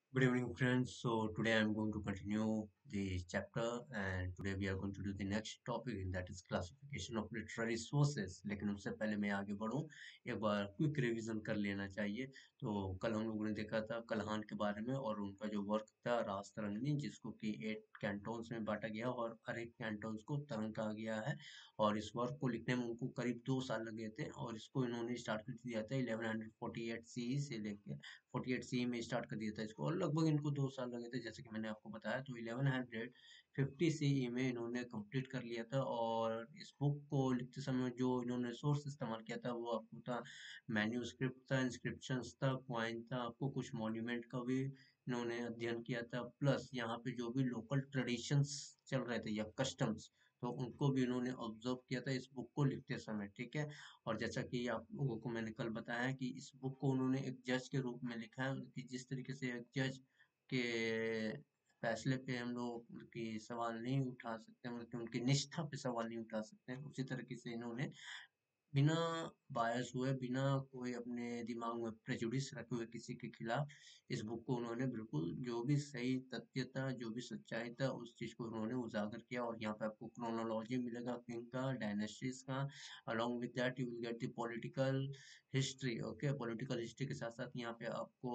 Good evening, friends. So today I'm going to continue the chapter, and today we are going to do the next topic, and that is classification of literary sources. लेकिन उससे पहले मैं आगे बढ़ूं, एक बार quick revision कर लेना चाहिए। तो कल हम लोगों ने देखा था कल्हान के बारे में और उनका जो वर्क था रास तरंगिणी, जिसको कि 8 कैंटोन्स में बांटा गया और हर एक कैंटोन्स को तरंग कहा गया है। और इस वर्क को लिखने में उनको करीब 2 साल लगे थे और इसको इन्होंने स्टार्ट कर दिया था 1148 सी से लेके 48 सी में स्टार्ट कर दिया था इसको, और लगभग इनको 2 साल लगे थे जैसे कि मैंने आपको बताया। तो 1150 सी में इन्होंने कंप्लीट कर लिया था। और इस बुक को लिखते समय जो इन्होंने सोर्स इस्तेमाल किया था वो आपको था मैन्यूस्क्रिप्ट था, इंस्क्रिप्शंस था, क्वाइन था, आपको कुछ मॉन्यूमेंट का भी इन्होंने अध्ययन किया था। प्लस यहाँ पे जो भी लोकल ट्रेडिशंस चल रहे थे या कस्टम्स, तो उनको भी इन्होंने ऑब्जर्व किया था इस बुक को लिखते समय। ठीक है। और जैसा कि आप लोगों को मैंने कल बताया कि इस बुक को उन्होंने एक जज के रूप में लिखा है कि जिस तरीके से एक जज के फैसले पे हम लोग की सवाल नहीं उठा सकते, मतलब कि उनकी निष्ठा पे सवाल नहीं उठा सकते, उसी तरीके से इन्होंने बिना बायस हुए, बिना कोई अपने दिमाग में प्रेजुडिस रखे हुए किसी के खिलाफ इस बुक को उन्होंने बिल्कुल जो भी सही तथ्य था, जो भी सच्चाई था, उस चीज को उन्होंने उजागर किया। और यहाँ पे आपको क्रोनोलॉजी मिलेगा किंग का, डायनेस्टीज का। Along with that you will get the political history. Okay, political history के साथ साथ यहाँ पे आपको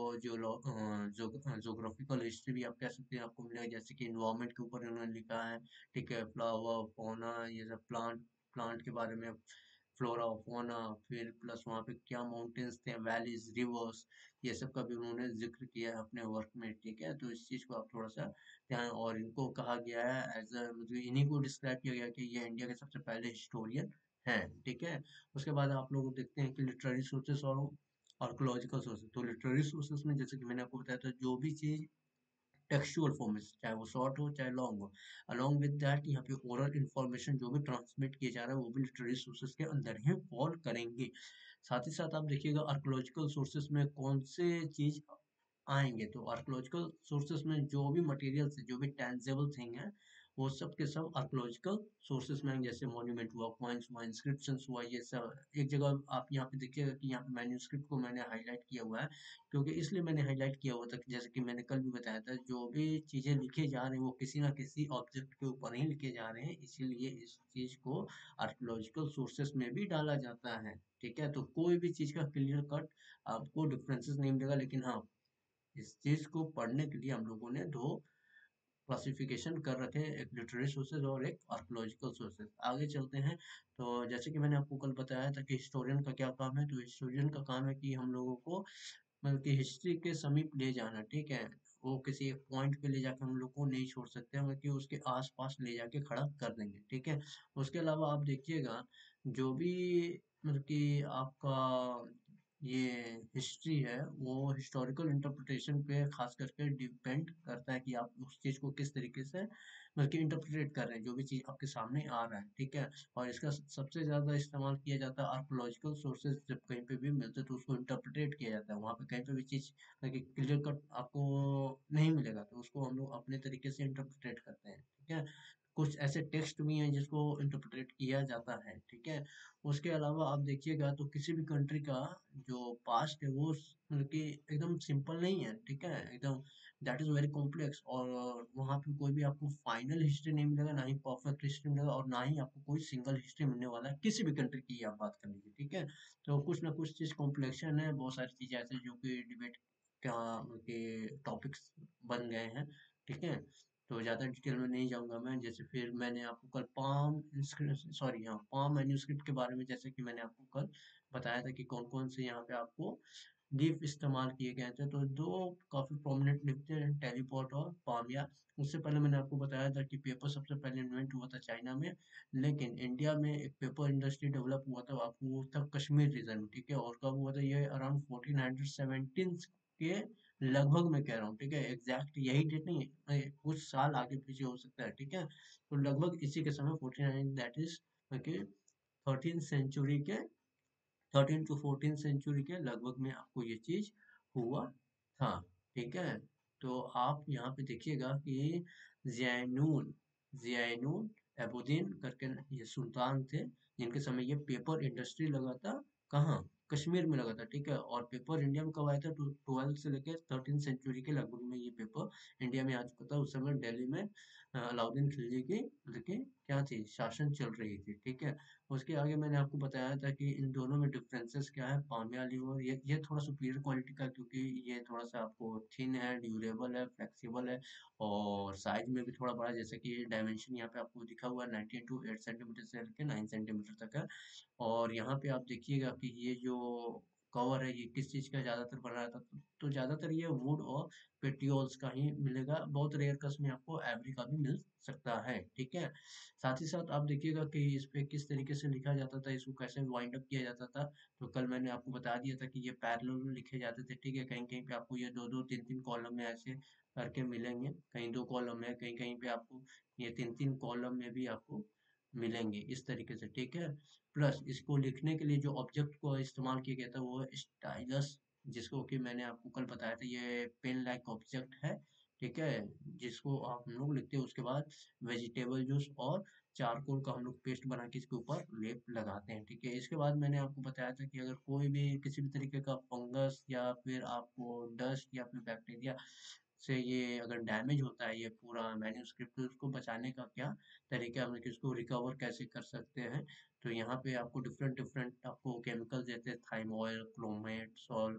जो जोग्राफिकल हिस्ट्री भी आप कह सकते हैं आपको मिलेगा, जैसे कि इन्वायरमेंट के ऊपर उन्होंने लिखा है। ठीक है, फ्लावर फौना, ये सब प्लांट प्लांट के बारे में, फ्लोरा फौना, फिर प्लस वहाँ पे क्या माउंटेन्स थे, वैलीज, रिवर्स, ये सब का भी उन्होंने जिक्र किया है अपने वर्क में। ठीक है, तो इस चीज को आप थोड़ा सा ध्यान, और इनको कहा गया है एज अ, मतलब इन्हीं को डिस्क्राइब किया गया कि ये इंडिया के सबसे पहले हिस्टोरियन हैं। ठीक है। उसके बाद आप लोग देखते हैं कि लिटरेरी सोर्सेस और आर्कोलॉजिकल सोर्सेस। तो लिटरेरी सोर्सेस में जैसे कि मैंने आपको बताया था, जो भी चीज टेक्सचुअल फॉर्म में, चाहे वो शॉर्ट हो चाहे लॉन्ग हो, अलॉन्ग विद दैट यहाँ पे ओरल इन्फॉर्मेशन जो भी ट्रांसमिट किया जा रहा है वो भी लिटरेरी सोर्सेस के अंदर ही फॉल करेंगे। साथ ही साथ आप देखिएगा आर्कोलॉजिकल सोर्सेस में कौन से चीज आएंगे। तो आर्कोलॉजिकल सोर्सेस में जो भी मटेरियल्स है, जो भी टेंजेबल थिंग है, वो सब के सब आर्कोलॉजिकल सोर्सेस में आएंगे। जैसे मॉन्यूमेंट हुआ, कॉइन्स हुआ, इंस्क्रिप्शंस हुआ, ये सब एक जगह आप यहाँ पे देखिएगा कि यहाँ पे मैन्यूस्क्रिप्ट को मैंने हाईलाइट किया हुआ है, क्योंकि इसलिए मैंने हाईलाइट किया हुआ था कि जैसे कि मैंने कल भी बताया था, जो भी चीजें लिखे जा रहे हैं वो किसी ना किसी ऑब्जेक्ट के ऊपर ही लिखे जा रहे हैं, इसीलिए इस चीज को आर्कोलॉजिकल सोर्सेस में भी डाला जाता है। ठीक है, तो कोई भी चीज का क्लियर कट आपको डिफरेंसेस नहीं मिलेगा, लेकिन हाँ, इस चीज को पढ़ने के लिए हम लोगों ने दो क्लासिफिकेशन कर रखे हैं, एक लिटरेरी सोर्सेज और एक आर्कोलॉजिकल सोर्सेज। आगे चलते हैं। तो जैसे कि मैंने आपको कल बताया था कि हिस्टोरियन का क्या काम है, तो हिस्टोरियन का काम है कि हम लोगों को मतलब कि हिस्ट्री के समीप ले जाना। ठीक है, वो किसी एक पॉइंट पे ले जाकर हम लोग को नहीं छोड़ सकते, मतलब कि उसके आसपास ले जाके खड़ा कर देंगे। ठीक है। उसके अलावा आप देखिएगा, जो भी मतलब कि आपका ये हिस्ट्री है, वो हिस्टोरिकल इंटरप्रिटेशन पे खास करके डिपेंड करता है कि आप उस चीज को किस तरीके से मतलब कि इंटरप्रेट कर रहे हैं, जो भी चीज आपके सामने आ रहा है। ठीक है। और इसका सबसे ज्यादा इस्तेमाल किया जाता है आर्कोलॉजिकल सोर्सेज, जब कहीं पे भी मिलते हैं तो उसको इंटरप्रेट किया जाता है। वहां पे कहीं पे भी चीज क्लियर कट आपको नहीं मिलेगा, तो उसको हम लोग अपने तरीके से इंटरप्रेट करते हैं। ठीक है। कुछ ऐसे टेक्स्ट भी हैं जिसको इंटरप्रेट किया जाता है। ठीक है। उसके अलावा आप देखिएगा तो किसी भी कंट्री का जो पास्ट है वो मतलब कि एकदम सिंपल नहीं है। ठीक है, एकदम दैट इज वेरी कॉम्प्लेक्स। और वहाँ पे कोई भी आपको फाइनल हिस्ट्री नहीं मिलेगा, ना ही परफेक्ट हिस्ट्री मिलेगा, और ना ही आपको कोई सिंगल हिस्ट्री मिलने वाला है किसी भी कंट्री की आप बात कर लीजिए। ठीक है। तो कुछ ना कुछ चीज कॉम्प्लेक्शन है, बहुत सारी चीजें ऐसे जो कि डिबेट का के टॉपिक्स बन गए हैं। ठीक है। तो ज़्यादा डिटेल में नहीं जाऊँगा मैं। जैसे फिर मैंने आपको कल पाम मैन्यूस्क्रिप्ट के बारे में, जैसे कि मैंने आपको कल बताया था कि कौन-कौन से यहाँ पे आपको लीफ इस्तेमाल किए गए थे। तो 2 काफ़ी प्रोमिनेंट लीफ थे, टेलीपोर्ट और पामिया। उससे पहले मैंने आपको बताया था कि पेपर सबसे पहले इन्वेंट हुआ था चाइना में, लेकिन इंडिया में एक पेपर इंडस्ट्री डेवलप हुआ था, आपको वो था कश्मीर रीजन में। ठीक है। और कब हुआ था ये? अराउंड 1417 के लगभग मैं कह रहा हूँ। ठीक है, एग्जैक्ट यही डेट नहीं है, कुछ साल आगे पीछे हो सकता है। ठीक है, तो लगभग इसी के समय 49, दैट इज ओके 13 सेंचुरी के, 13 to 14 सेंचुरी के लगभग में आपको ये चीज हुआ था। ठीक है। तो आप यहाँ पे देखिएगा कि जैनून जैनून एबुद्दीन करके ये सुल्तान थे, जिनके समय ये पेपर इंडस्ट्री लगा था। कहाँ? कश्मीर में लगा था, ठीक है। और पेपर इंडिया में कब आया था? 12 से लेके 13 सेंचुरी के लगभग में ये पेपर इंडिया में आ चुका था। उस समय दिल्ली में अलाउद्दीन खिलजी की लेकिन क्या थी, शासन चल रही थी, ठीक है। उसके आगे मैंने आपको बताया था कि इन दोनों में डिफरेंसेस क्या है। पामियाली और ये थोड़ा सुपीरियर क्वालिटी का, क्योंकि ये थोड़ा सा आपको थिन है, ड्यूरेबल है, फ्लेक्सिबल है और साइज में भी थोड़ा बड़ा, जैसे कि डायमेंशन यहाँ पे आपको दिखा हुआ है 19 टू 8 सेंटीमीटर से लेकर 9 सेंटीमीटर तक है। और यहाँ पे आप देखिएगा कि ये जो कवर है ये किस चीज़ का ज़्यादातर बना रहता है, तो ज़्यादातर ये वुड और पेटियोल्स का ही मिलेगा। बहुत रेयर केस में आपको एवरी का भी मिल सकता है, ठीक है। साथ ही साथ आप देखिएगा कि इस पे किस तरीके से लिखा जाता था, इसको कैसे वाइंड अप किया जाता था। तो कल मैंने आपको बता दिया था कि ये पैरेलल लिखे जाते थे, ठीक है। कहीं कहीं पे आपको ये दो दो तीन तीन कॉलम में ऐसे करके मिलेंगे, कहीं दो कॉलम में, कहीं कहीं पे आपको ये तीन तीन कॉलम में भी आपको मिलेंगे इस तरीके से, ठीक है। प्लस इसको लिखने के लिए जो ऑब्जेक्ट को इस्तेमाल किया गया था वो है स्टाइलस, जिसको कि मैंने आपको कल बताया था, ये पेन लाइक ऑब्जेक्ट है, ठीक है। जिसको आप हम लोग लिखते हैं, उसके बाद वेजिटेबल जूस और चारकोल का हम लोग पेस्ट बना के इसके ऊपर लेप लगाते हैं, ठीक है। इसके बाद मैंने आपको बताया था कि अगर कोई भी किसी भी तरीके का फंगस या फिर आपको डस्ट या फिर बैक्टीरिया से ये अगर डैमेज होता है ये पूरा मैन्यूस्क्रिप्ट, तो उसको बचाने का क्या तरीका है, हम लोग इसको रिकवर कैसे कर सकते हैं। तो यहाँ पे आपको डिफरेंट डिफरेंट आपको केमिकल देते हैं, थाइमोइल, क्लोमेट सॉल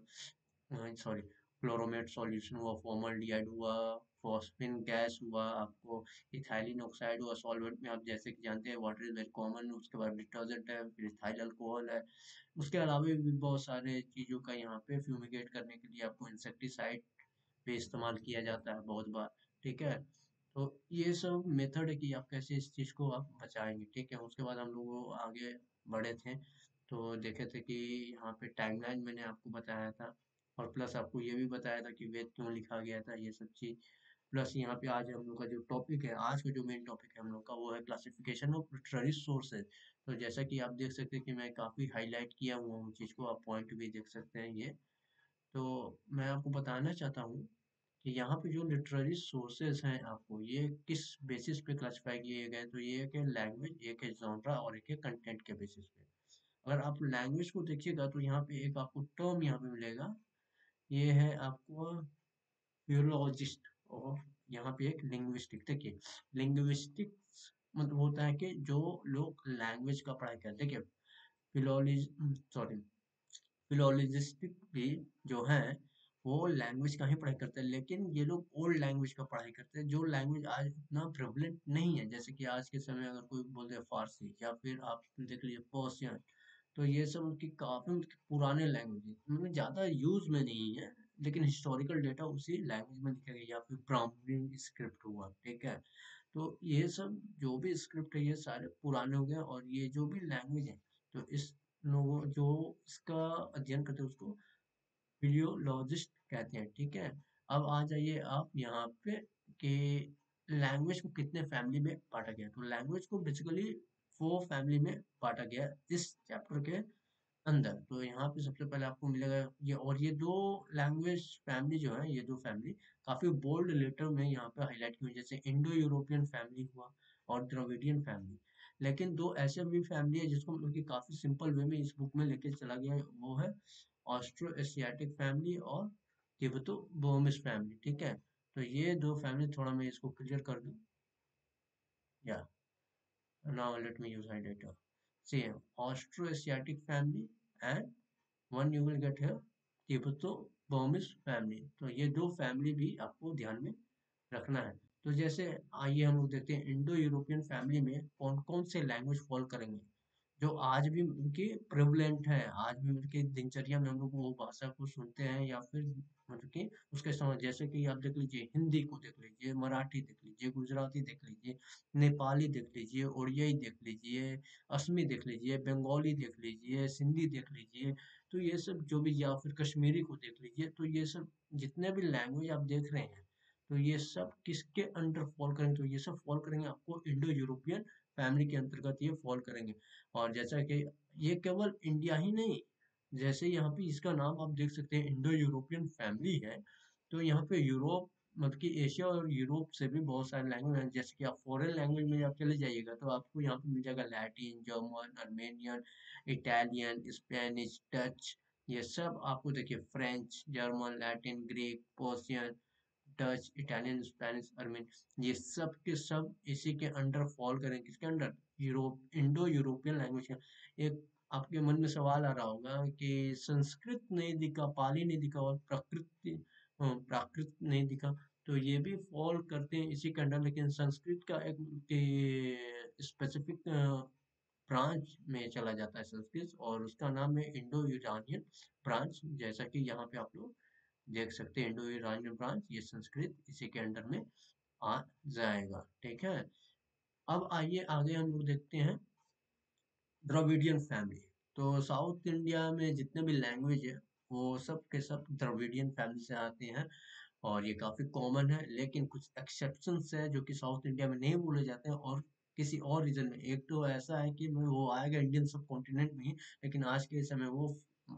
सॉरी क्लोरोमेट सॉल्यूशन हुआ, फॉर्मल्डिहाइड हुआ, फॉस्फिन गैस हुआ, आपको इथाइलिन ऑक्साइड हुआ। सॉल्वेंट में आप जैसे कि जानते हैं वाटर इज वेरी कॉमन, उसके बाद डिटर्जेंट है, फिर इथाइल अल्कोहल है। उसके अलावा भी बहुत सारे चीज़ों का यहाँ पे फ्यूमिगेट करने के लिए आपको इंसेक्टिसाइड पे इस्तेमाल किया जाता है बहुत बार, ठीक है। तो ये सब मेथड है कि आप कैसे इस चीज़ को आप बचाएंगे, ठीक है। उसके बाद हम लोग आगे बढ़े थे तो देखे थे कि यहाँ पे टाइमलाइन मैंने आपको बताया था और प्लस आपको ये भी बताया था कि वेद क्यों लिखा गया था, ये सब चीज़। प्लस यहाँ पे आज हम लोग का जो टॉपिक है, आज का जो मेन टॉपिक है हम लोग का, वो है क्लासिफिकेशन ऑफ लिटरेरी सोर्सेज। तो जैसा कि आप देख सकते हैं कि मैं काफ़ी हाईलाइट किया हुआ हूँ चीज़ को, आप पॉइंट भी देख सकते हैं ये। तो मैं आपको बताना चाहता हूँ कि यहाँ पे जो लिटरेरी सोर्सेस हैं आपको ये किस बेसिस पे क्लासिफाई किए गए, तो ये एक है लैंग्वेज, एक है जॉनरा और एक है कंटेंट के बेसिस पे। अगर आप लैंग्वेज को देखिएगा तो यहाँ पे एक आपको टर्म यहाँ पे मिलेगा, ये है आपको फिलोलॉजिस्ट। और यहाँ पे एक लिंग्विस्टिक, देखिए लिंग्विस्टिक्स मतलब होता है कि जो लोग लैंग्वेज का पढ़ाई करते हैं, देखिए फिलोलॉजी सॉरी फिलोलॉजिस्टिक भी जो हैं वो लैंग्वेज का ही पढ़ाई करते हैं, लेकिन ये लोग ओल्ड लैंग्वेज का पढ़ाई करते हैं जो लैंग्वेज आज इतना प्रेवलेंट नहीं है। जैसे कि आज के समय अगर कोई बोलते हैं फारसी या फिर आप देख लीजिए पर्शियन, तो ये सब उनकी काफी उनके पुराने लैंग्वेज है, उनमें ज्यादा यूज में नहीं है, लेकिन हिस्टोरिकल डेटा उसी लैंग्वेज में लिखा गया, या फिर ब्राह्मणी स्क्रिप्ट हुआ, ठीक है। तो ये सब जो भी स्क्रिप्ट है ये सारे पुराने हो गए, और ये जो भी लैंग्वेज है, तो इस लोगों जो इसका अध्ययन करते हैं उसको फिलियोलॉजिस्ट कहते हैं, ठीक है। अब आ जाइए आप यहाँ पे कि लैंग्वेज को कितने फैमिली में बांटा गया है। तो लैंग्वेज को बेसिकली 4 फैमिली में बांटा गया है इस चैप्टर के अंदर। तो यहाँ पे सबसे पहले आपको मिलेगा ये, और ये दो लैंग्वेज फैमिली जो है, ये दो फैमिली काफी बोल्ड लेटर में यहाँ पे हाईलाइट की हुई, जैसे इंडो यूरोपियन फैमिली हुआ और द्रविडियन फैमिली। लेकिन दो ऐसे भी फैमिली है जिसको मतलब कि काफी सिंपल वे में इस बुक में लेके चला गया है, वो है ऑस्ट्रो एशियाटिक फैमिली और तिब्बतो बर्मिस फैमिली, ठीक है। तो ये दो फैमिली, थोड़ा मैं इसको क्लियर कर दूं, या now let me use highlighter. See, Austroasiatic family and one you will get here Tibeto-Burmese family. तो ये दो फैमिली भी आपको ध्यान में रखना है। तो जैसे आइए हम लोग देखते हैं इंडो यूरोपियन फैमिली में कौन कौन से लैंग्वेज फॉलो करेंगे जो आज भी उनकी प्रेवलेंट है, आज भी उनकी दिनचर्या में हम लोग वो भाषा को सुनते हैं या फिर मतलब कि उसके समझ, जैसे कि आप देख लीजिए हिंदी को देख लीजिए, मराठी देख लीजिए, गुजराती देख लीजिए, नेपाली देख लीजिए, ओडियाई देख लीजिए, असमी देख लीजिए, बंगाली देख लीजिए, सिंधी देख लीजिए। तो ये सब जो भी, या फिर कश्मीरी को देख लीजिए, तो ये सब जितने भी लैंग्वेज आप देख रहे हैं, तो ये सब किसके अंडर फॉल करेंगे, तो ये सब फॉल करेंगे आपको इंडो यूरोपियन फैमिली के अंतर्गत ये फॉल करेंगे। और जैसा कि ये केवल इंडिया ही नहीं, जैसे यहाँ पे इसका नाम आप देख सकते हैं इंडो यूरोपियन फैमिली है, तो यहाँ पे यूरोप मतलब कि एशिया और यूरोप से भी बहुत सारे लैंग्वेज हैं। जैसे कि आप फॉरेन लैंग्वेज में आप चले जाइएगा तो आपको यहाँ पे मिल जाएगा Latin, German, Armenian, Italian, Spanish, Dutch. ये सब आपको देखिए French, German, Latin, Greek, Persian, Dutch, Italian, Spanish, Armenian, ये सब के सब इसी के अंडर फॉल करें। किसके under? Europe, Indo European language का। एक आपके मन में सवाल आ रहा होगा कि संस्कृत नहीं दिखा, पाली नहीं दिखा और प्राकृत नहीं दिखा, तो ये भी फॉल करते हैं इसी के अंडर। लेकिन संस्कृत का एक स्पेसिफिक ब्रांच में चला जाता है संस्कृत, और उसका नाम है इंडो यूरानियन ब्रांच। जैसा कि यहाँ पे आप लोग देख सकते हैं, इंडो ईरानियन ब्रांच, ये संस्कृत इसी के अंडर में आ जाएगा। ठीक है, अब आइए आगे हम लोग देखते हैं द्रविडियन फैमिली। तो साउथ इंडिया में जितने भी लैंग्वेज है वो सब के सब द्रविडियन फैमिली से आते हैं, और ये काफी कॉमन है। लेकिन कुछ एक्सेप्शंस है जो कि साउथ इंडिया में नहीं बोले जाते हैं और किसी और रीजन में। एक तो ऐसा है कि वो आएगा इंडियन सब कॉन्टिनेंट में ही, लेकिन आज के समय वो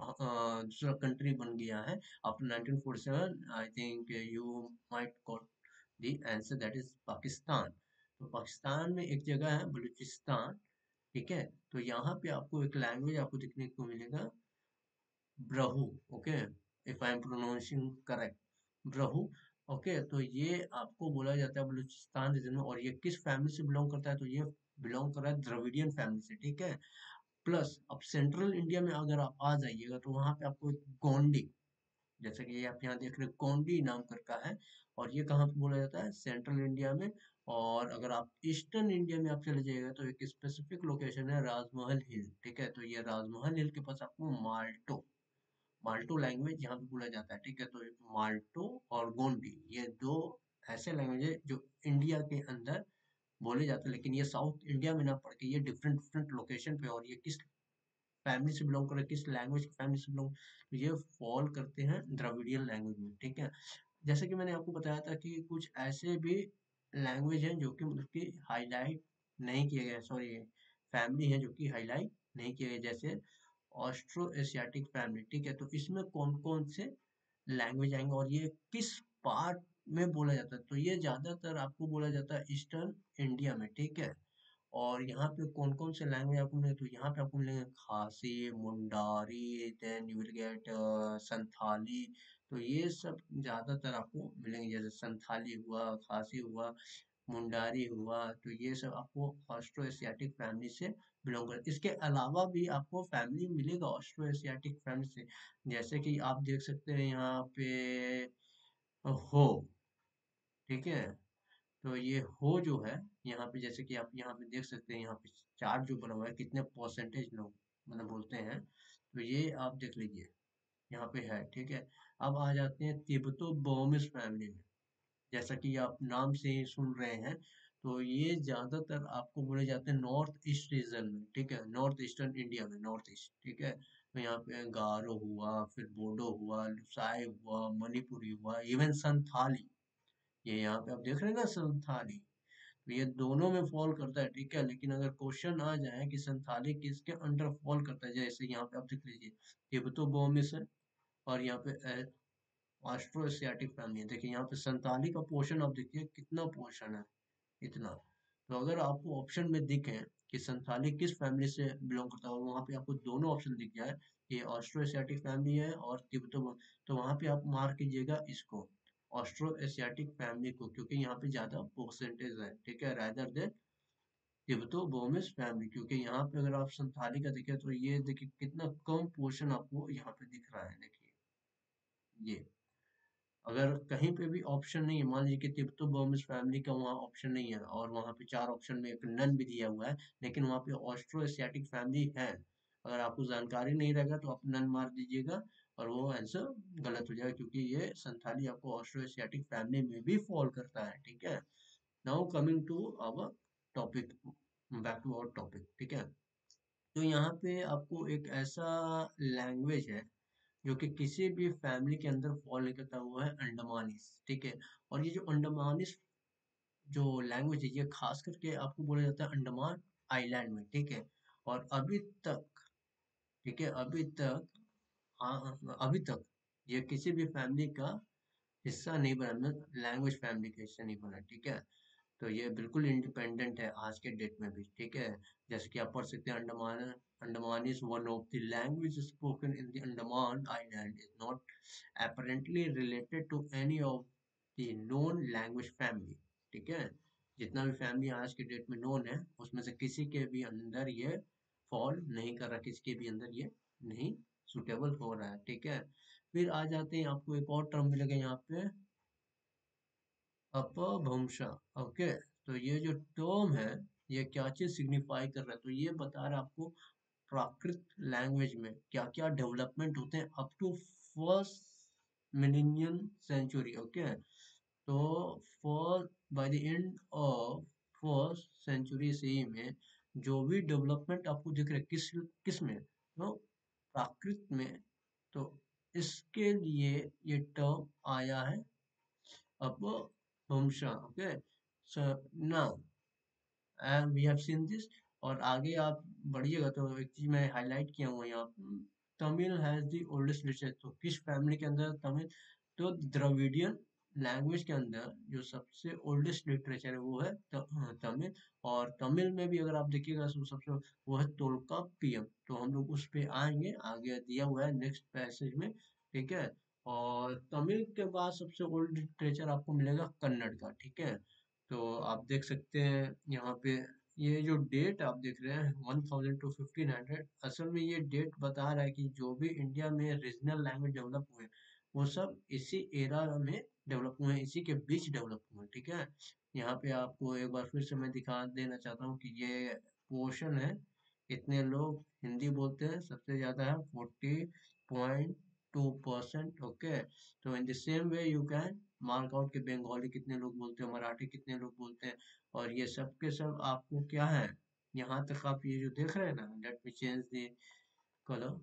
दूसरा कंट्री बन गया है after 1947। I think you might got the answer, that is Pakistan. तो पाकिस्तान में एक जगह है बलूचिस्तान। ठीक है, तो यहाँ पे आपको एक लैंग्वेज आपको देखने को मिलेगा, Brahui. Okay, if I am pronouncing correct, Brahui. Okay, तो ये आपको बोला जाता है बलूचिस्तान रीजन में, और ये किस फैमिली से बिलोंग करता है? तो ये बिलोंग कर रहा है द्रविडियन फैमिली से। ठीक है, प्लस अब सेंट्रल इंडिया में अगर आप आ जाइएगा तो वहाँ पे आपको एक गोंडी, जैसे कि ये आप यहाँ देख रहे हो, गोंडी नाम करका है, और ये कहाँ पे बोला जाता है? सेंट्रल इंडिया में। और अगर आप ईस्टर्न इंडिया में आप चले जाइएगा तो एक स्पेसिफिक लोकेशन है राजमहल हिल। ठीक है, तो ये राजमहल हिल के पास आपको माल्टो, माल्टो लैंग्वेज यहाँ पे बोला जाता है। ठीक है, तो माल्टो और गोंडी, ये दो ऐसे लैंग्वेज है जो इंडिया के अंदर बोले जाते हैं, लेकिन ये साउथ इंडिया में ना पढ़ के ये डिफरेंट डिफरेंट लोकेशन पे, और ये किस फैमिली से बिलोंग कर रहे हैं, किस लैंग्वेज की फैमिली से बिलोंग, तो ये फॉल करते हैं द्रविडियन लैंग्वेज में। ठीक है, जैसे कि मैंने आपको बताया था कि कुछ ऐसे भी लैंग्वेज हैं जो कि मतलब कि हाईलाइट नहीं किए गए, सॉरी, फैमिली है जो कि हाईलाइट नहीं किए गए, जैसे ऑस्ट्रो एशियाटिक फैमिली। ठीक है, तो इसमें कौन कौन से लैंग्वेज आएंगे और ये किस पार्ट में बोला जाता है? तो ये ज्यादातर आपको बोला जाता है ईस्टर्न इंडिया में। ठीक है, और यहाँ पे कौन कौन से लैंग्वेज आपको मिलेंगे? तो यहाँ पे आपको मिलेंगे Khasi, Mundari, then you will get Santhali. तो ये सब ज्यादातर आपको मिलेंगे, जैसे संथाली हुआ, खासी हुआ, मुंडारी हुआ, तो ये सब आपको ऑस्ट्रो एशियाटिक फैमिली से बिलोंग करते हैं। इसके अलावा भी आपको फैमिली मिलेगा ऑस्ट्रो एशियाटिक फैमिली से, जैसे कि आप देख सकते हैं यहाँ पे हो। ठीक है, तो ये हो जो है यहाँ पे, जैसे कि आप यहाँ पे देख सकते हैं, यहाँ पे चार्ट जो बना हुआ है कितने परसेंटेज लोग मतलब बोलते हैं, तो ये आप देख लीजिए यहाँ पे है। ठीक है, अब आ जाते हैं तिब्बतो बर्मिस फैमिली में। जैसा कि आप नाम से ही सुन रहे हैं, तो ये ज्यादातर आपको बोले जाते हैं नॉर्थ ईस्ट रीजन में। ठीक है, नॉर्थ ईस्टर्न इंडिया में, नॉर्थ ईस्ट। ठीक है, तो यहाँ पे गारो हुआ, फिर बोडो हुआ, लुसाई हुआ, मणिपुरी हुआ, इवन संथाली, ये यहाँ पे आप देख रहे हैं ना संथाली, तो ये दोनों में फॉल करता है। ठीक है, लेकिन अगर क्वेश्चन आ जाए कि संथाली किसके अंडर फॉल करता है, जैसे यहाँ पे आप देख लीजिए तिब्बतो बर्मिस है, और यहाँ पे ऑस्ट्रो एशियाटिक फैमिली है। देखिए यहाँ पे संताली का पोर्शन आप देखिए कितना पोर्शन है, इतना। तो अगर आपको ऑप्शन में दिखे कि संथाली किस फैमिली से बिलोंग करता है और वहाँ पे आपको दोनों ऑप्शन दिख जाए, ये ऑस्ट्रो एशियाटिक फैमिली है और तिब्बतो, तो वहाँ पे आप मार्क कीजिएगा इसको, ऑस्ट्रो एशियाटिक फैमिली को, क्योंकि यहाँ पे ज्यादा परसेंटेज है। ठीक है, rather than Tibeto Burmese family, क्योंकि यहाँ पे अगर आप संथाली का देखें तो ये देखिए कितना कम पोर्शन आपको यहाँ पे दिख रहा है। देखिए ये, अगर कहीं पे भी ऑप्शन नहीं है, मान लीजिए कि तिब्बतो बर्मिस फैमिली का वहाँ ऑप्शन नहीं है और वहाँ पे चार ऑप्शन में एक नन भी दिया हुआ है, लेकिन वहाँ पे ऑस्ट्रो एशियाटिक फैमिली है, अगर आपको जानकारी नहीं रहेगा तो आप नन मार दीजिएगा और वो आंसर गलत हो जाएगा, क्योंकि ये संथाली आपको ऑस्ट्रो एशियाटिक फैमिली में भी फॉल करता है। ठीक है, now coming to our topic, back to our topic. ठीक है, तो यहाँ पे आपको एक ऐसा लैंग्वेज है जो कि किसी भी फैमिली के अंदर फॉल नहीं करता, वो है अंडमानीज। ठीक है, और ये जो अंडमानीज जो लैंग्वेज है, ये खास करके आपको बोला जाता है अंडमान आइलैंड में। ठीक है, और अभी तक, ठीक है, अभी तक, हाँ, अभी तक ये किसी भी फैमिली का हिस्सा नहीं बना, लैंग्वेज फैमिली का हिस्सा नहीं बना, ठीक है। तो ये बिल्कुल इंडिपेंडेंट है आज के डेट में भी, ठीक है। जैसे कि आप पढ़ सकते हैं, Andaman is one of the language spoken in the Andaman island, is not apparently related to any of the known language family, ठीक है। जितना भी फैमिली आज के डेट में नोन है, उसमें से किसी के भी अंदर ये फॉल नहीं कर रहा, किसी के भी अंदर ये नहीं सुटेबल हो रहा है, ठीक है। फिर आ जाते हैं, आपको एक और टर्म मिलेगा यहाँ पे, अपभ्रंश, ओके। तो ये जो टर्म है, ये क्या चीज सिग्निफाई कर रहा है, तो ये बता रहा है आपको प्राकृत लैंग्वेज में क्या क्या डेवलपमेंट होते हैं up to first millennium century, okay. तो for by the end of first century C में जो भी डेवलपमेंट आपको दिख रहा है, किस किस में, तो प्राकृत में। तो इसके लिए ये टर्म आया है Apabhramsha, okay. So now and we have seen this. और आगे आप बढ़िएगा तो एक चीज मैं हाईलाइट किया हुआ है यहाँ, Tamil has the oldest literature. तो किस फैमिली के अंदर तमिल, तो द्रविडियन लैंग्वेज के अंदर जो सबसे ओल्डेस्ट लिटरेचर है वो है तमिल। और तमिल में भी अगर आप देखिएगा तो सबसे वो है तोल्काप्पियम। तो हम लोग उस पे आएंगे, आगे दिया हुआ है नेक्स्ट पैसेज में, ठीक है। और तमिल के बाद सबसे ओल्ड लिटरेचर आपको मिलेगा कन्नड़ का, ठीक है। तो आप देख सकते हैं यहाँ पे, ये जो डेट आप देख रहे हैं 1000 टू 1500, असल में ये डेट बता रहा है कि जो भी इंडिया में रीजनल लैंग्वेज डेवलप हुए वो सब इसी एरा में डेवलप हुए हैं, इसी के बीच डेवलप हुए हैं, ठीक है। यहाँ पे आपको एक बार फिर से मैं दिखा देना चाहता हूँ कि ये पोर्शन है, इतने लोग हिंदी बोलते हैं, सबसे ज्यादा है 40.2%, ओके। तो in the same way you can mark out के बंगाली कितने लोग बोलते हैं, मराठी कितने लोग बोलते हैं। और ये सब के सब आपको क्या है, यहाँ तक आप ये जो देख रहे हैं ना, let me change the colour,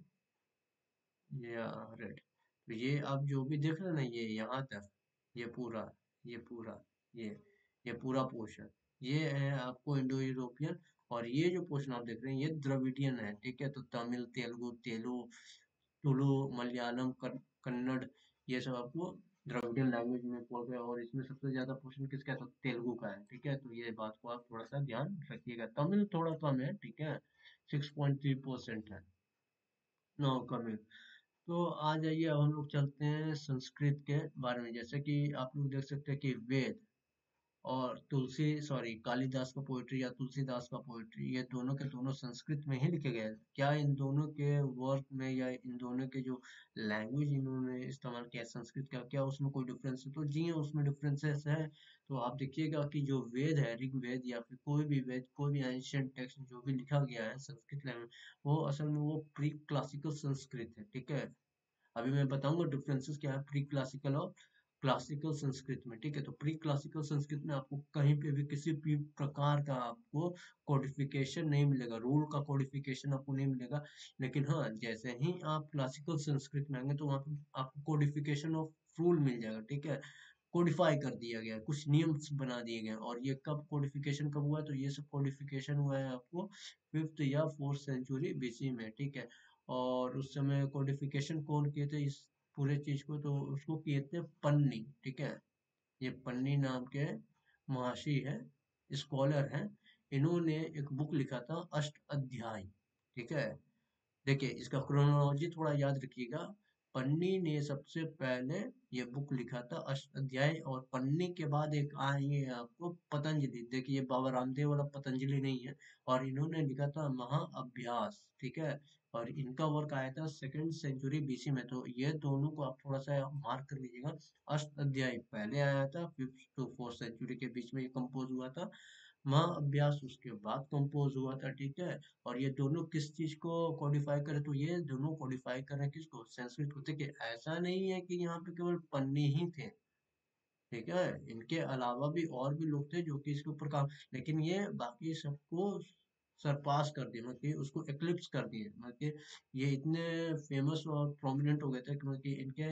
या रेड। तो ये आप जो भी देख रहे हैं ना, ये यहाँ तक, ये पूरा, ये पूरा, ये ये पूरा पोर्शन, ये है आपको इंडो यूरोपियन। और ये जो पोर्शन आप देख रहे हैं ये द्रविडियन है, ठीक है। तो तमिल, तेलुगु, तुलु, मलयालम, कन्नड़, ये सब आपको द्रविडियन लैंग्वेज में पड़ गया। और इसमें सबसे ज्यादा पोर्शन किसका है, तो तेलुगु का है, ठीक है। तो ये बात को आप थोड़ा सा ध्यान रखिएगा। तमिल थोड़ा कम है, ठीक है, 6.3% है, नो कमिंग। तो आ जाइए, अब हम लोग चलते हैं संस्कृत के बारे में। जैसे कि आप लोग देख सकते हैं कि वेद और तुलसी, सॉरी, कालिदास का पोएट्री या तुलसीदास का पोएट्री, ये दोनों के दोनों संस्कृत में ही लिखे गए हैं। क्या इन दोनों के वर्क में या इन दोनों के जो लैंग्वेज इन्होंने इस्तेमाल किया है संस्कृत का, क्या उसमें कोई डिफरेंस है, तो जी हाँ, उसमें डिफरेंसेस है। तो आप देखिएगा कि जो वेद है, ऋग्वेद या फिर कोई भी वेद, कोई भी एंशियंट टेक्स्ट जो भी लिखा गया है संस्कृत लैंग्वेज, वो असल में वो प्री क्लासिकल संस्कृत है, ठीक है। अभी मैं बताऊंगा डिफरेंसेस क्या है प्री क्लासिकल और क्लासिकल संस्कृत में, ठीक है। तो प्री क्लासिकल संस्कृत में आपको कहीं पे भी किसी भी प्रकार का आपको कोडिफिकेशन नहीं मिलेगा, रूल का कोडिफिकेशन आपको नहीं मिलेगा। लेकिन हाँ, जैसे ही आप क्लासिकल संस्कृत में आएंगे तो वहाँ पे आपको कोडिफिकेशन ऑफ रूल मिल जाएगा, ठीक है। कोडिफाई कर दिया गया है, कुछ नियम बना दिए गए हैं। और ये कब कोडिफिकेशन कब हुआ है, तो ये सब कोडिफिकेशन हुआ है आपको 5th या 4th सेंचुरी बीसी में, ठीक है। और उस समय कोडिफिकेशन कौन किए थे इस पूरे चीज को, तो उसको किए थे पन्नी, ठीक है। ये पन्नी नाम के महर्षि है, स्कॉलर हैं। इन्होंने एक बुक लिखा था अष्ट अध्याय, ठीक है। देखिए इसका क्रोनोलॉजी थोड़ा याद रखिएगा। पन्नी ने सबसे पहले ये बुक लिखा था अष्टाध्याय, और पन्नी के बाद एक आएंगे आपको पतंजलि। देखिए ये बाबा रामदेव वाला पतंजलि नहीं है। और इन्होंने लिखा था महाअभ्यास, ठीक है। और इनका वर्क आया था 2nd सेंचुरी बीसी में। तो ये दोनों को आप थोड़ा सा मार्क कर लीजिएगा। अष्ट अध्याय पहले आया था, 5th to 4th सेंचुरी के बीच में ये कंपोज हुआ था। महाअभ्यास उसके बाद कंपोज हुआ था, ठीक है। और ये दोनों किस चीज को कोडिफाई करे, तो ये दोनों कोडिफाई कर रहे हैं किसको, संस्कृत को। देखिए ऐसा नहीं है कि यहाँ पे केवल पन्नी ही थे, ठीक है। इनके अलावा भी और भी लोग थे जो कि इसके ऊपर काम, लेकिन ये बाकी सबको सरपास कर दिए, मतलब कि उसको एक्लिप्स कर दिए, मतलब कि ये इतने फेमस और प्रोमिनेंट हो गए थे क्योंकि इनके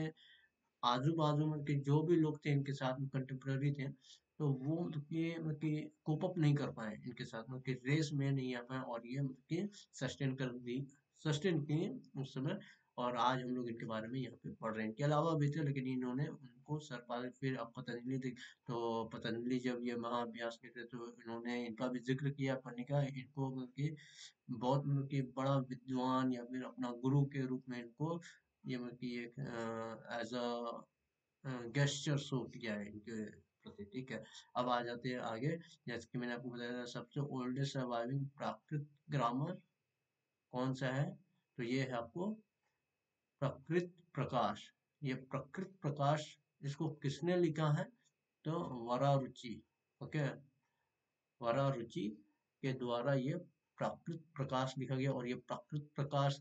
आजू बाजू में के जो भी लोग थे इनके साथ में कंटेम्प्रेरी थे, तो वो मतलब कि कोप अप नहीं कर पाए इनके साथ, मतलब कि रेस में नहीं आ पाए। और ये मतलब कि सस्टेन कर दी, सस्टेन किए उस समय। और आज हम लोग इनके बारे में यहाँ पे पढ़ रहे हैं। इनके अलावा भी थे, लेकिन इन्होंने उनको सरपाल, फिर अब पतंजलि तो पतंजलि जब ये महाअभ्यास के थे तो इन्होंने इनका भी जिक्र किया, पन्निका इनको कि बहुत मतलब कि बड़ा विद्वान या फिर अपना गुरु के रूप में इनको ये मतलब कि एक एज अ गेस्चर शो किया है इनके प्रति, ठीक है। अब आ जाते हैं आगे। जैसे कि मैंने आपको बताया था, सबसे ओल्डेस्ट सर्वाइविंग प्राकृत ग्रामर कौन सा है, तो ये है आपको प्रकृत प्रकाश। ये प्रकृत प्रकाश, इसको किसने लिखा है, तो वरारुचि, ओके, वरारुचि के द्वारा ये प्राकृत प्रकाश लिखा गया। और ये प्राकृत प्रकाश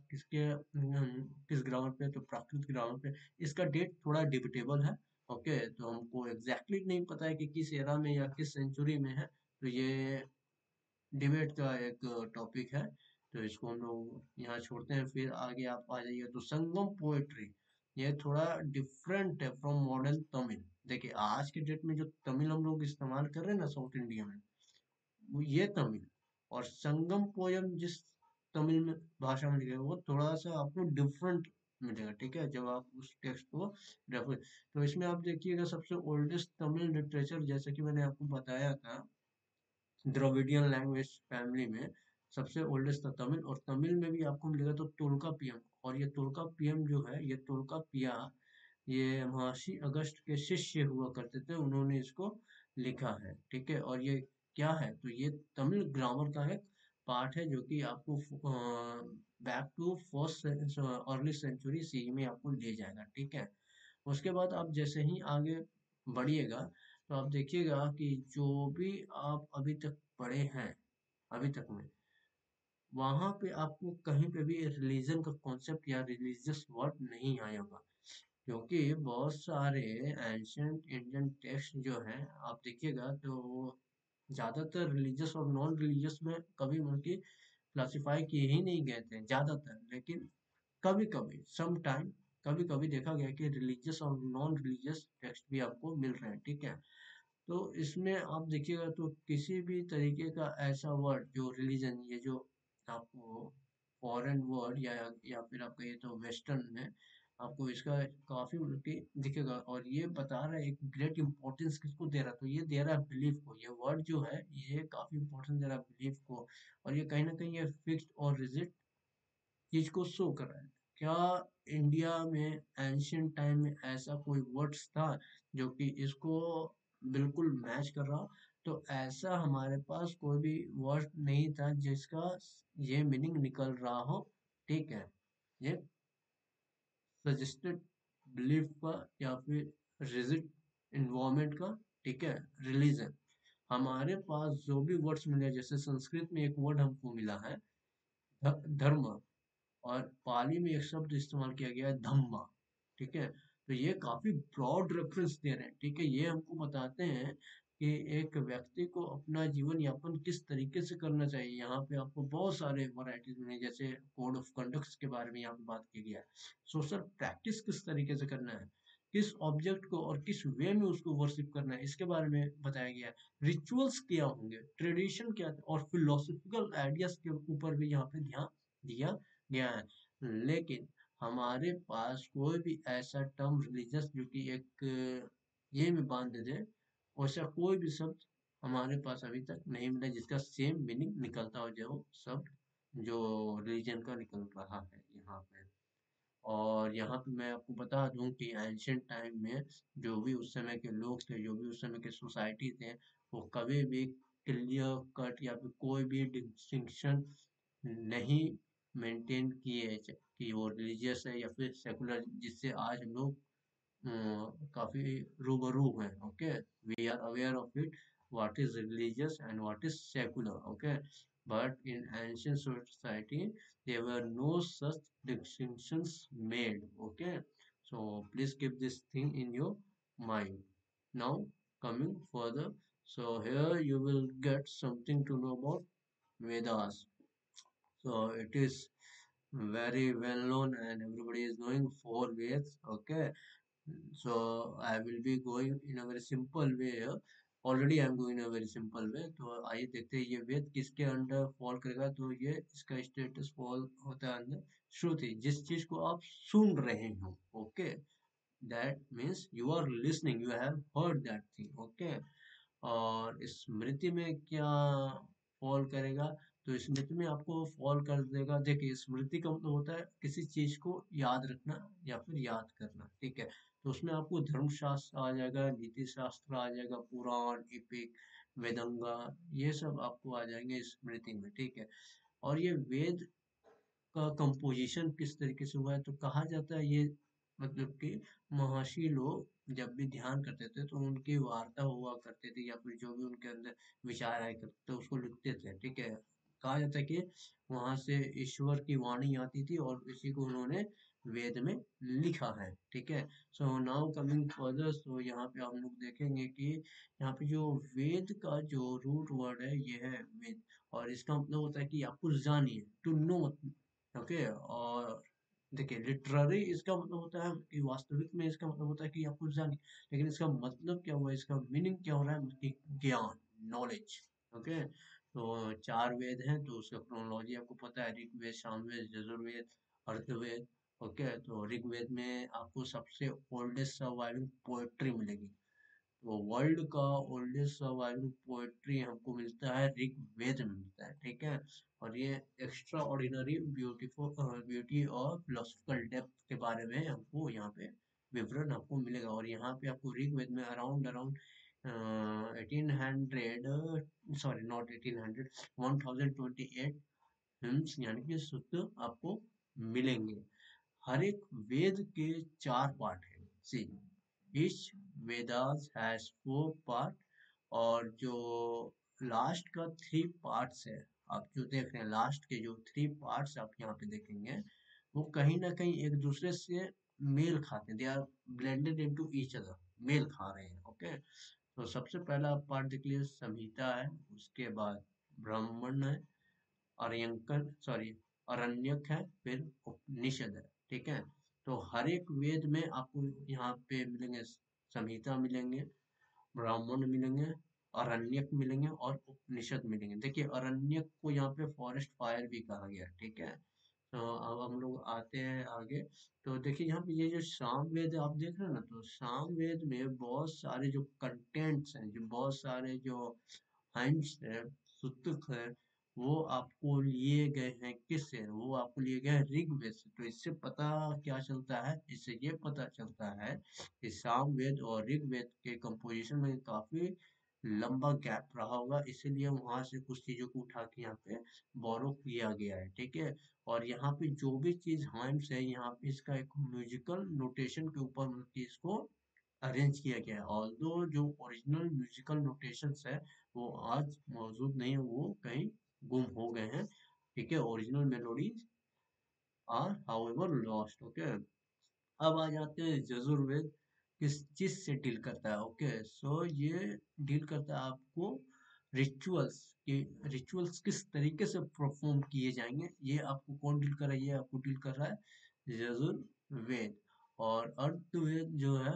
किस ग्रामर पे, तो प्राकृत ग्रामर पे। इसका डेट थोड़ा डिबेटेबल है, ओके, तो हमको एग्जैक्टली नहीं पता है कि किस एरा में या किस सेंचुरी में है, तो ये डिबेट का एक टॉपिक है, तो इसको हम लोग यहाँ छोड़ते हैं। फिर आगे आप आ जाइए, तो संगम पोएट्री, ये थोड़ा डिफरेंट है फ्रॉम मॉडर्न तमिल। देखिए आज के डेट में जो तमिल हम लोग इस्तेमाल कर रहे हैं ना साउथ इंडिया में, वो ये तमिल, और संगम पोयम जिस तमिल में भाषा में लिखा है वो थोड़ा सा आपको डिफरेंट मिलेगा, ठीक है, जब आप उस टेक्स्ट को रेफर। तो इसमें आप देखिएगा सबसे ओल्डेस्ट तमिल लिटरेचर, जैसे कि मैंने आपको बताया था, द्रविडियन लैंग्वेज फैमिली में सबसे ओल्डेस्ट था तमिल। और तमिल में भी आपको मिलेगा तो टोल्कापियम। और ये टोल्कापियम जो है, ये टोल्कापिया, ये महर्षि अगस्त के शिष्य हुआ करते थे, उन्होंने इसको लिखा है, ठीक है। और ये क्या है, तो ये तमिल ग्रामर का एक पार्ट है, जो कि आपको back to first early century C में आपको ले जाएगा, ठीक है। उसके बाद आप जैसे ही आगे बढ़िएगा, तो आप देखिएगा कि जो भी आप अभी तक पढ़े हैं, अभी तक में, वहां पे आपको कहीं पे भी रिलीजन का कॉन्सेप्ट या रिलीजियस वर्ड नहीं आया होगा। क्योंकि बहुत सारे एंशियंट इंडियन टेक्स्ट जो हैं, आप देखिएगा तो वो ज्यादातर रिलीजियस और नॉन रिलीजियस में कभी उनकी क्लासिफाई किए ही नहीं गए थे ज्यादातर। लेकिन कभी कभी सम टाइम, कभी कभी देखा गया कि रिलीजियस और नॉन रिलीजियस टेक्स्ट भी आपको मिल रहे हैं, ठीक है। तो इसमें आप देखिएगा तो किसी भी तरीके का ऐसा वर्ड जो रिलीजन, ये जो आपको फॉरेन वर्ड या फिर आपका ये तो वेस्टर्न में, आपको इसका काफी मतलब कि दिखेगा। और ये बता रहा है एक ग्रेट इंपॉर्टेंस किसको दे रहा है, तो ये दे रहा है बिलीफ को। ये वर्ड जो है ये काफी इंपॉर्टेंस दे रहा है बिलीफ को। और ये कहीं ना कहीं ये फिक्स्ड और रिजिड चीज को शो कर रहा है। क्या इंडिया में एंशियंट टाइम में ऐसा कोई वर्ड्स था जो कि इसको बिल्कुल मैच कर रहा हो, तो ऐसा हमारे पास कोई भी वर्ड नहीं था जिसका ये मीनिंग निकल रहा हो, ठीक है। ये सजेस्टेड बिलीफ का या फिर रिजिड इन्वायरमेंट का, ठीक है, रिलीजन। हमारे पास जो भी वर्ड्स मिले, जैसे संस्कृत में एक वर्ड हमको मिला है धर्म, और पाली में एक शब्द इस्तेमाल किया गया है धम्मा, ठीक है। तो ये काफी ब्रॉड रेफरेंस दे रहे हैं, ठीक है। ये हमको बताते हैं कि एक व्यक्ति को अपना जीवन यापन किस तरीके से करना चाहिए। यहाँ पे आपको बहुत सारे वैरायटीज में, जैसे कोड ऑफ कंडक्ट के बारे में यहाँ पे बात की गया है। सोशल प्रैक्टिस किस तरीके से करना है, किस ऑब्जेक्ट को और किस वे में उसको वर्शिप करना है, इसके बारे में बताया गया है। रिचुअल्स क्या होंगे, ट्रेडिशन क्या, और फिलोसफिकल आइडियाज के ऊपर भी यहाँ पे ध्यान दिया गया है। लेकिन हमारे पास कोई भी ऐसा टर्म रिलीजियस जो कि एक ये में बांध दे, वैसा कोई भी शब्द हमारे पास अभी तक नहीं मिला जिसका सेम मीनिंग निकलता हो जो शब्द जो रिलीजन का निकल रहा है यहाँ पे। और यहाँ पे मैं आपको बता दूं कि एंशियंट टाइम में जो भी उस समय के लोग थे, जो भी उस समय के सोसाइटी थे, वो कभी भी क्लियर कट या फिर कोई भी डिस्टिंक्शन नहीं मेंटेन किए कि वो रिलीजियस है या फिर सेकुलर, जिससे आज हम लोग काफी रूबरू हैं, okay. We are aware of it, what is religious and what is secular, okay. But in ancient society there were no such distinctions made, okay. So please keep this thing in your mind. Now coming further, so here you will get something to know about Vedas. So it is very well known and everybody is knowing four Veds, okay. So I will be going in a very simple way here. Already I am going a very simple way. तो आइए देखते हैं ये वेद किसके under fall करेगा। तो ये इसका स्टेटस फॉल होता है अंदर श्रुति, जिस चीज को आप सुन रहे हो। Okay, that means you are listening, you have heard that thing. Okay, और स्मृति में क्या फॉल करेगा। तो स्मृति में आपको फॉल कर देगा। देखिए, स्मृति का मतलब होता है किसी चीज को याद रखना या फिर याद करना। ठीक है, तो उसमें आपको धर्मशास्त्र आ जाएगा, नीति शास्त्र आ जाएगा, पुराण, एपिक, वेदंगा, ये सब आपको आ जाएंगे स्मृति में। ठीक है, और ये वेद का कंपोजिशन किस तरीके से हुआ है। तो कहा जाता है ये, मतलब कि महर्षि लोग जब भी ध्यान करते थे तो उनकी वार्ता हुआ करते थे, या फिर जो भी उनके अंदर विचार आया करते थे उसको लिखते थे। ठीक है, कहा जाता है कि वहां से ईश्वर की वाणी आती थी और इसी को उन्होंने वेद में लिखा है। ठीक है, so now coming further, so यहाँ पे हम लोग देखेंगे कि यहाँ पे जो वेद का जो रूट वर्ड है ये है वेद, और इसका मतलब होता है कि आप कुछ जानिए, टू नो। ओके, और देखिए लिटररी इसका मतलब होता है कि वास्तविक में इसका मतलब होता है कि आप कुछ जानिए, लेकिन इसका मतलब क्या हुआ, इसका मीनिंग क्या हो रहा है कि ज्ञान, नॉलेज। ओके, तो चार वेद हैं तो उसका क्रोनोलॉजी आपको पता है, ऋग्वेद, सामवेद, यजुर्वेद, अर्थवेद। ओके, तो ऋग्वेद में आपको सबसे ओल्डेस्ट सर्वाइविंग पोएट्री मिलेगी। तो वर्ल्ड का ओल्डेस्ट सर्वाइविंग पोएट्री हमको मिलता है ऋग्वेद में मिलता है। ठीक है, और ये एक्स्ट्रा ऑर्डिनरी ब्यूटीफुल ब्यूटी और फिलोसफिकल डेप्थ के बारे में हमको यहाँ पे विवरण आपको मिलेगा। और यहाँ पे आपको ऋग्वेद में around around 1800, sorry not 1800, 1028 hymns यानी कि सूत्र आपको मिलेंगे। हर एक वेद के चार पार्ट हैं। See, each Vedas has four part, और जो लास्ट का थ्री पार्ट्स है, आप जो देख रहे हैं लास्ट के जो थ्री पार्ट्स आप यहाँ पे देखेंगे, वो कहीं ना कहीं एक दूसरे से मेल खाते हैं। They are blended into each other, मेल खा रहे हैं। ओके, तो सबसे पहला पार्ट देख लीजिए, संहिता है। उसके बाद ब्राह्मण है, अर्यंकन सॉरी अरण्यक है, फिर उपनिषद है। ठीक है, तो हर एक वेद में आपको यहाँ पे मिलेंगे, संहिता मिलेंगे, ब्राह्मण मिलेंगे, अरण्यक मिलेंगे और उपनिषद मिलेंगे। देखिए, अरण्यक को यहाँ पे फॉरेस्ट फायर भी कहा गया। ठीक है, तो अब हम लोग आते हैं आगे। तो देखिए यहाँ पे ये जो साम वेद आप देख रहे हैं ना, तो साम वेद में बहुत सारे जो कंटेंट्स हैं, जो बहुत सारे जो हंस है, सुतुक है, वो आपको लिए गए हैं किससे, वो आपको लिए गए हैं ऋग्वेद से। तो इससे पता क्या चलता है, इससे ये पता चलता है कि सामवेद और ऋग्वेद के कंपोजिशन में काफी लंबा गैप रहा होगा, इसीलिए वहां से कुछ चीजों को उठा के यहाँ पे बोरो किया गया है। ठीक है, और यहाँ पे जो भी चीज हाइम्स है, यहाँ पे इसका एक म्यूजिकल नोटेशन के ऊपर मतलब कि इसको अरेंज किया गया है। ऑल्दो जो ओरिजिनल म्यूजिकल नोटेशंस है वो आज मौजूद नहीं है, वो कहीं गुम हो गए हैं। ठीक है, original melodies are however lost. Okay, अब आ जाते हैं यजुर्वेद किस चीज से डील करता है। ओके, सो ये डील करता है आपको रिचुअल्स कि रिचुअल्स किस तरीके से परफॉर्म किए जाएंगे, ये आपको कौन डील कर रहा है, ये आपको डील कर रहा है यजुर्वेद। और अर्थवेद जो है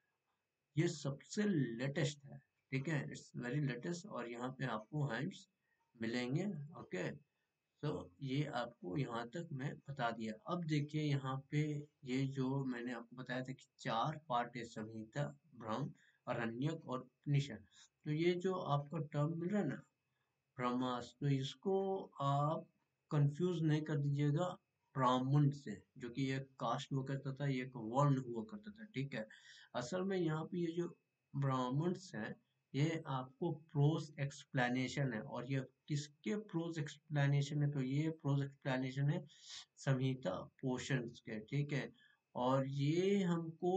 ये सबसे लेटेस्ट है। ठीक है, इट्स वेरी लेटेस्ट, और यहाँ पे आपको हैंड्स मिलेंगे। ओके, तो ये आपको यहाँ तक मैं बता दिया। अब देखिए यहाँ पे ये जो मैंने आपको बताया था कि चार पार्ट है, संहिता, ब्रह्म, अरण्यक और उपनिषद। तो ये जो आपका टर्म मिल रहा है ना, ब्रह्मास्त्र, तो इसको आप कंफ्यूज नहीं कर दीजिएगा ब्राह्मण से, जो कि एक कास्ट हुआ करता था, ये एक वर्ण हुआ करता था। ठीक है, असल में यहाँ पे ये जो ब्राह्मण्स हैं, ये आपको प्रोज एक्सप्लेनेशन है। और ये किसके प्रोज एक्सप्लेनेशन है, तो ये प्रोज एक्सप्लेनेशन है संहिता पोर्शंस के। ठीक है, और ये हमको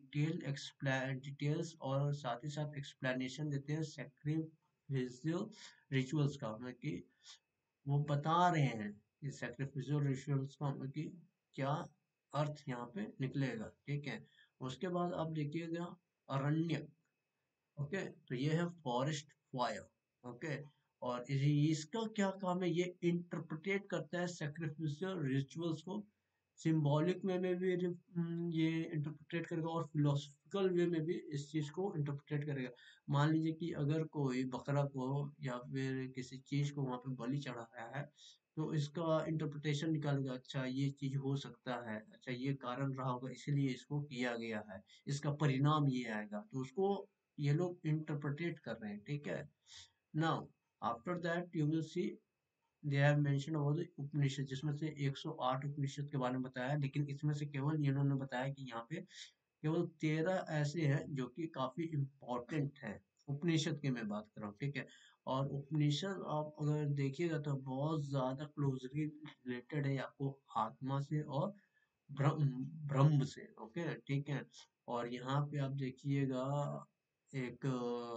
डिटेल्स और साथ ही साथ एक्सप्लेनेशन देते हैं सैक्रिफिशियल रिचुअल्स का, मतलब कि वो बता रहे हैं कि सैक्रिफिशियल रिचुअल्स का मतलब कि क्या अर्थ यहाँ पे निकलेगा। ठीक है, उसके बाद आप देखिएगा अरण्य। ओके, तो ये है फॉरेस्ट फायर। ओके, और इसका क्या काम है, ये इंटरप्रेट करता है सैक्रिफिशियल रिचुअल्स को सिंबॉलिक वे में भी ये इंटरप्रेट करेगा और फिलोसफिकल वे में भी इस चीज को इंटरप्रेट करेगा। मान लीजिए कि अगर कोई बकरा को या फिर किसी चीज को वहां पे बलि चढ़ा रहा है, तो इसका इंटरप्रिटेशन निकालेगा, अच्छा ये चीज हो सकता है, अच्छा ये कारण रहा होगा इसीलिए इसको किया गया है, इसका परिणाम ये आएगा, तो उसको ये लोग इंटरप्रेट कर रहे हैं, ठीक है। Now after that you will see they have mention about the Upanishad, जिसमें से 108 उपनिषद के बारे में बताया है, लेकिन इसमें से केवल इन्होंने बताया कि यहाँ पे केवल 13 ऐसे हैं जो कि काफी इम्पोर्टेंट हैं। उपनिषद की मैं बात कर रहा हूँ, ठीक है। और उपनिषद आप अगर देखिएगा तो बहुत ज्यादा क्लोजली रिलेटेड है आपको आत्मा से और ब्रह्म ब्रह्म से, ओके ठीक है। और यहाँ पे आप देखिएगा एक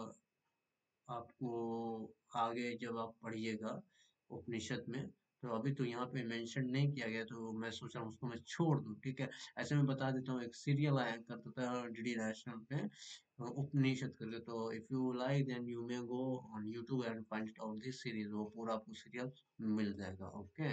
आपको आगे जब आप पढ़िएगा उपनिषद में, तो अभी तो यहाँ पे मेंशन नहीं किया गया, तो मैं सोच रहा हूँ उसको मैं छोड़ दूँ, ठीक है। ऐसे में बता देता हूँ, एक सीरियल आया करता था डीडी नेशनल पे, उपनिषद करके, तो if you like then you may go on YouTube and find it out this series, वो पूरा आपको सीरियल मिल जाएगा, ओके।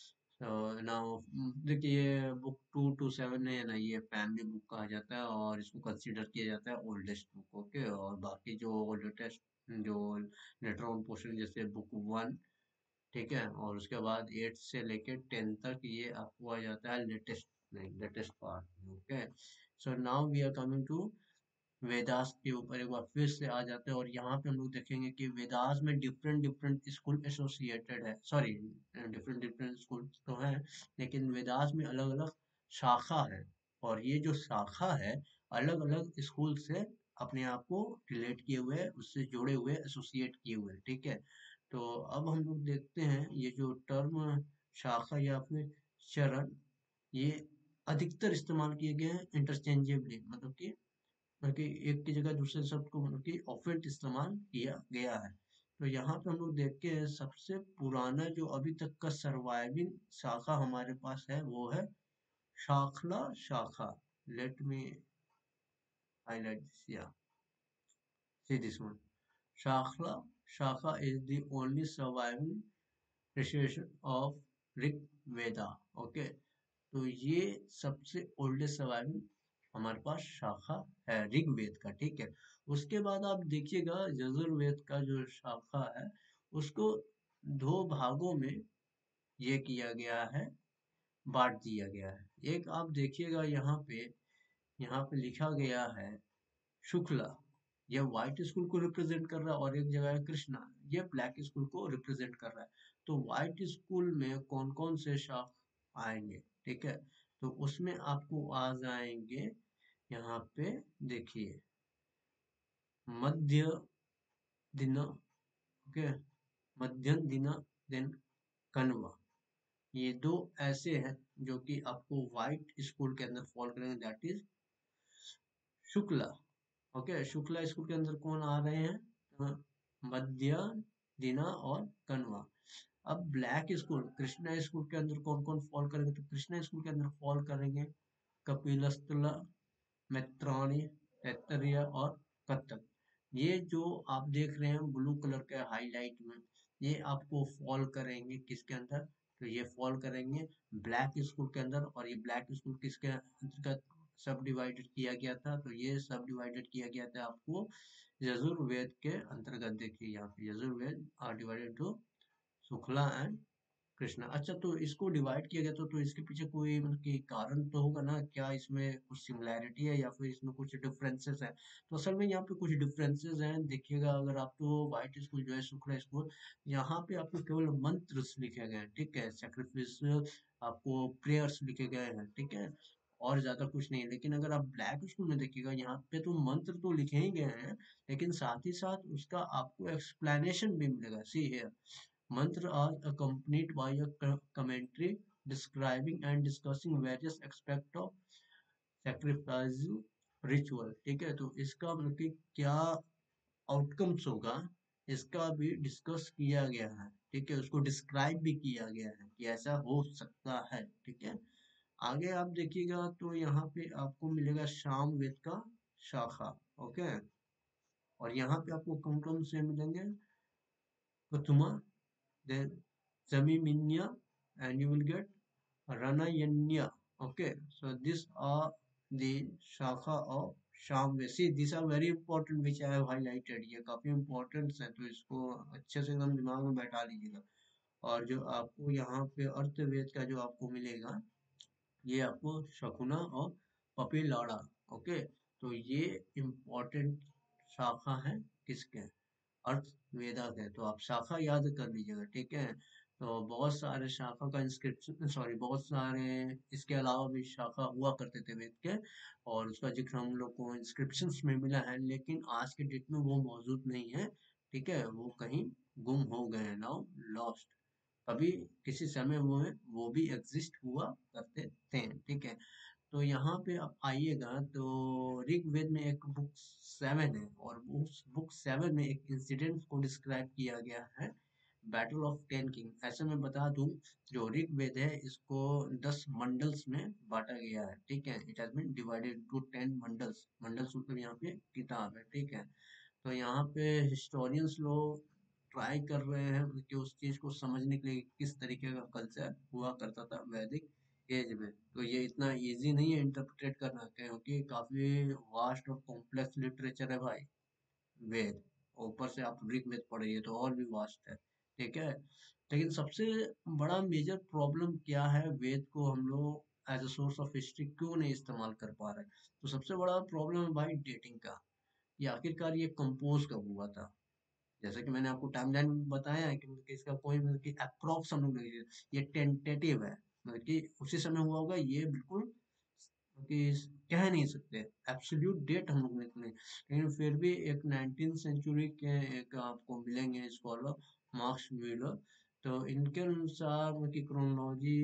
नाउ देखिए बुक 2 to 7 है ना, ये फैमिली बुक कहा जाता है और इसको कंसीडर किया जाता है ओल्डेस्ट बुक, ओके। और बाकी जो लेटेस्ट जो लेटर ऑन पोर्शन जैसे बुक 1, ठीक है, और उसके बाद 8 से लेके 10 तक ये आपको आ जाता है latest, latest part, okay. So now we are coming to Vedas के ऊपर एक बार फिर से आ जाते हैं, और यहाँ पे हम लोग देखेंगे कि वेदास में डिफरेंट डिफरेंट स्कूल एसोसिएटेड है, सॉरी डिफरेंट डिफरेंट स्कूल तो हैं, लेकिन वेदास में अलग अलग शाखा है, और ये जो शाखा है अलग अलग स्कूल से अपने आप को रिलेट किए हुए, उससे जुड़े हुए, एसोसिएट किए हुए, ठीक है। तो अब हम लोग देखते हैं ये जो टर्म शाखा या फिर चरण, ये अधिकतर इस्तेमाल किए गए हैं इंटरचेंजेबली, मतलब कि एक की जगह दूसरे शब्द को मतलब कि ऑफेंट इस्तेमाल किया गया है। तो यहाँ पे हम लोग देखते हैं सबसे पुराना जो अभी तक का सर्वाइविंग शाखा हमारे पास है वो है शाखला शाखा। Let me highlight this, yeah see this one. Shakla Shaka is the only surviving recitation of Rig Veda, okay. तो ये सबसे ओल्डेस्ट सर्वाइविंग हमारे पास शाखा है ऋग्वेद का, ठीक है। उसके बाद आप देखिएगा यजुर्वेद का जो शाखा है उसको दो भागों में ये किया गया है, बांट दिया गया है। एक आप देखिएगा यहाँ पे लिखा गया है शुक्ला, ये व्हाइट स्कूल को रिप्रेजेंट कर रहा है, और एक जगह है कृष्णा, ये ब्लैक स्कूल को रिप्रेजेंट कर रहा है। तो व्हाइट स्कूल में कौन कौन से शाख आएंगे, ठीक है। तो उसमें आपको आ जाएंगे, यहाँ पे देखिए, मध्य दिन, ओके, मध्यम दिन, देन कनवा, ये दो ऐसे हैं जो कि आपको व्हाइट स्कूल के अंदर फॉल करेंगे, that is Shukla, okay. Shukla school के अंदर कौन आ रहे हैं, मध्य दिना और कनवा। अब ब्लैक स्कूल कृष्णा स्कूल के अंदर कौन कौन फॉल करेंगे, तो कृष्णा स्कूल के अंदर फॉल करेंगे कपिलस्थला, मैत्राणी, तैत्तरीय और कथक। ये जो आप देख रहे हैं ब्लू कलर के हाईलाइट में, ये आपको फॉल करेंगे किसके अंदर, तो ये फॉल करेंगे ब्लैक स्कूल के अंदर। और ये ब्लैक स्कूल किसके अंतर्गत सब डिवाइडेड किया गया था, तो ये सब डिवाइडेड किया गया था आपको यजुर्वेद के अंतर्गत। देखिए यहाँ पे Yajurveda are divided to Shukla and Krishna. अच्छा, तो इसको डिवाइड किया गया तो इसके पीछे कोई मतलब कि कारण तो होगा ना, क्या इसमें कुछ सिमिलैरिटी है या फिर इसमें कुछ डिफरेंसेस है। तो असल में यहाँ पे कुछ डिफरेंसेस हैं, देखिएगा अगर आप, तो व्हाइट स्कूल जो है शुक्ला स्कूल, यहाँ पे आपको केवल मंत्र लिखे गए हैं, ठीक है, सेक्रिफिस आपको प्रेयर्स लिखे गए हैं, ठीक है, और ज्यादा कुछ नहीं। लेकिन अगर आप ब्लैक स्कूल में देखिएगा, यहाँ पे तो मंत्र तो लिखे ही गए हैं, लेकिन साथ ही साथ उसका आपको एक्सप्लेनेशन भी मिलेगा। सी है, mantra are accompanied by a commentary describing and discussing various aspects of sacrifice ritual, ठीक है। तो इसका मतलब कि क्या आउटकम्स होगा, इसका भी डिस्कस किया गया है, ठीक है, उसको डिस्क्राइब भी किया गया है कि ऐसा हो सकता है, ठीक है। आगे आप देखिएगा तो यहाँ पे आपको मिलेगा शाम वेद का शाखा, ओके। और यहाँ पे आपको कौन कौन से मिलेंगे, प्रथमा, then Zamiminya, and you will get Ranayanya. Okay, so these are the Shakha of Shamve. See, these are very important which I have highlighted. ये काफी important है, तो इसको अच्छे से एकदम दिमाग में बैठा लीजिएगा। और जो आपको यहाँ पे अर्थवेद का जो आपको मिलेगा, ये आपको शकुना और पपीलाड़ा। ओके, तो ये इम्पोर्टेंट शाखा है किसके, अर्थ वेदा के। तो आप शाखा याद कर लीजिएगा, ठीक है। तो बहुत सारे शाखा का इंस्क्रिप्शन, सॉरी, बहुत सारे इसके अलावा भी शाखा हुआ करते थे वेद के, और उसका जिक्र हम लोग को इंस्क्रिप्शंस में मिला है, लेकिन आज के डेट में वो मौजूद नहीं है, ठीक है। वो कहीं गुम हो गए हैं, नाउ लॉस्ट। अभी किसी समय वो भी एग्जिस्ट हुआ करते थे, ठीक है। तो यहाँ पे आप आइएगा तो ऋग्वेद में एक बुक 7 है, और उस बुक 7 में एक इंसिडेंट को डिस्क्राइब किया गया है, बैटल ऑफ 10 किंग। ऐसे मैं बता दूं, जो ऋग्वेद है इसको 10 मंडल्स में बांटा गया है, ठीक है। It has been divided to 10 mandals. Mandals मतलब यहाँ पे किताब है, ठीक है। तो यहाँ पे हिस्टोरियंस लोग ट्राई कर रहे हैं कि उस चीज को समझने के लिए किस तरीके का कल्चर हुआ करता था वैदिक एज में। तो ये इतना इजी नहीं है इंटरप्रेट करना, क्योंकि काफी वास्ट और कॉम्प्लेक्स लिटरेचर है भाई वेद। ऊपर से आप ऋग्वेद पढ़िए तो और भी वास्ट है, ठीक है। लेकिन सबसे बड़ा मेजर प्रॉब्लम क्या है, वेद को हम लोग as a source of history क्यों नहीं इस्तेमाल कर पा रहे? तो सबसे बड़ा प्रॉब्लम है भाई डेटिंग का। ये आखिरकार ये कंपोज कब हुआ था? जैसा कि मैंने आपको टाइमलाइन बताया है कि मतलब कि इसका कोई मतलब कि अप्रोक्स हम लोग नहीं, ये टेंटेटिव है, मतलब कि उसी समय हुआ होगा, ये बिल्कुल कि कह नहीं सकते एब्सोल्यूट डेट हम लोग नहीं। लेकिन फिर भी एक 19th सेंचुरी के एक आपको मिलेंगे स्कॉलर, मार्क्स व्हीलर। तो इनके अनुसार मतलब कि क्रोनोलॉजी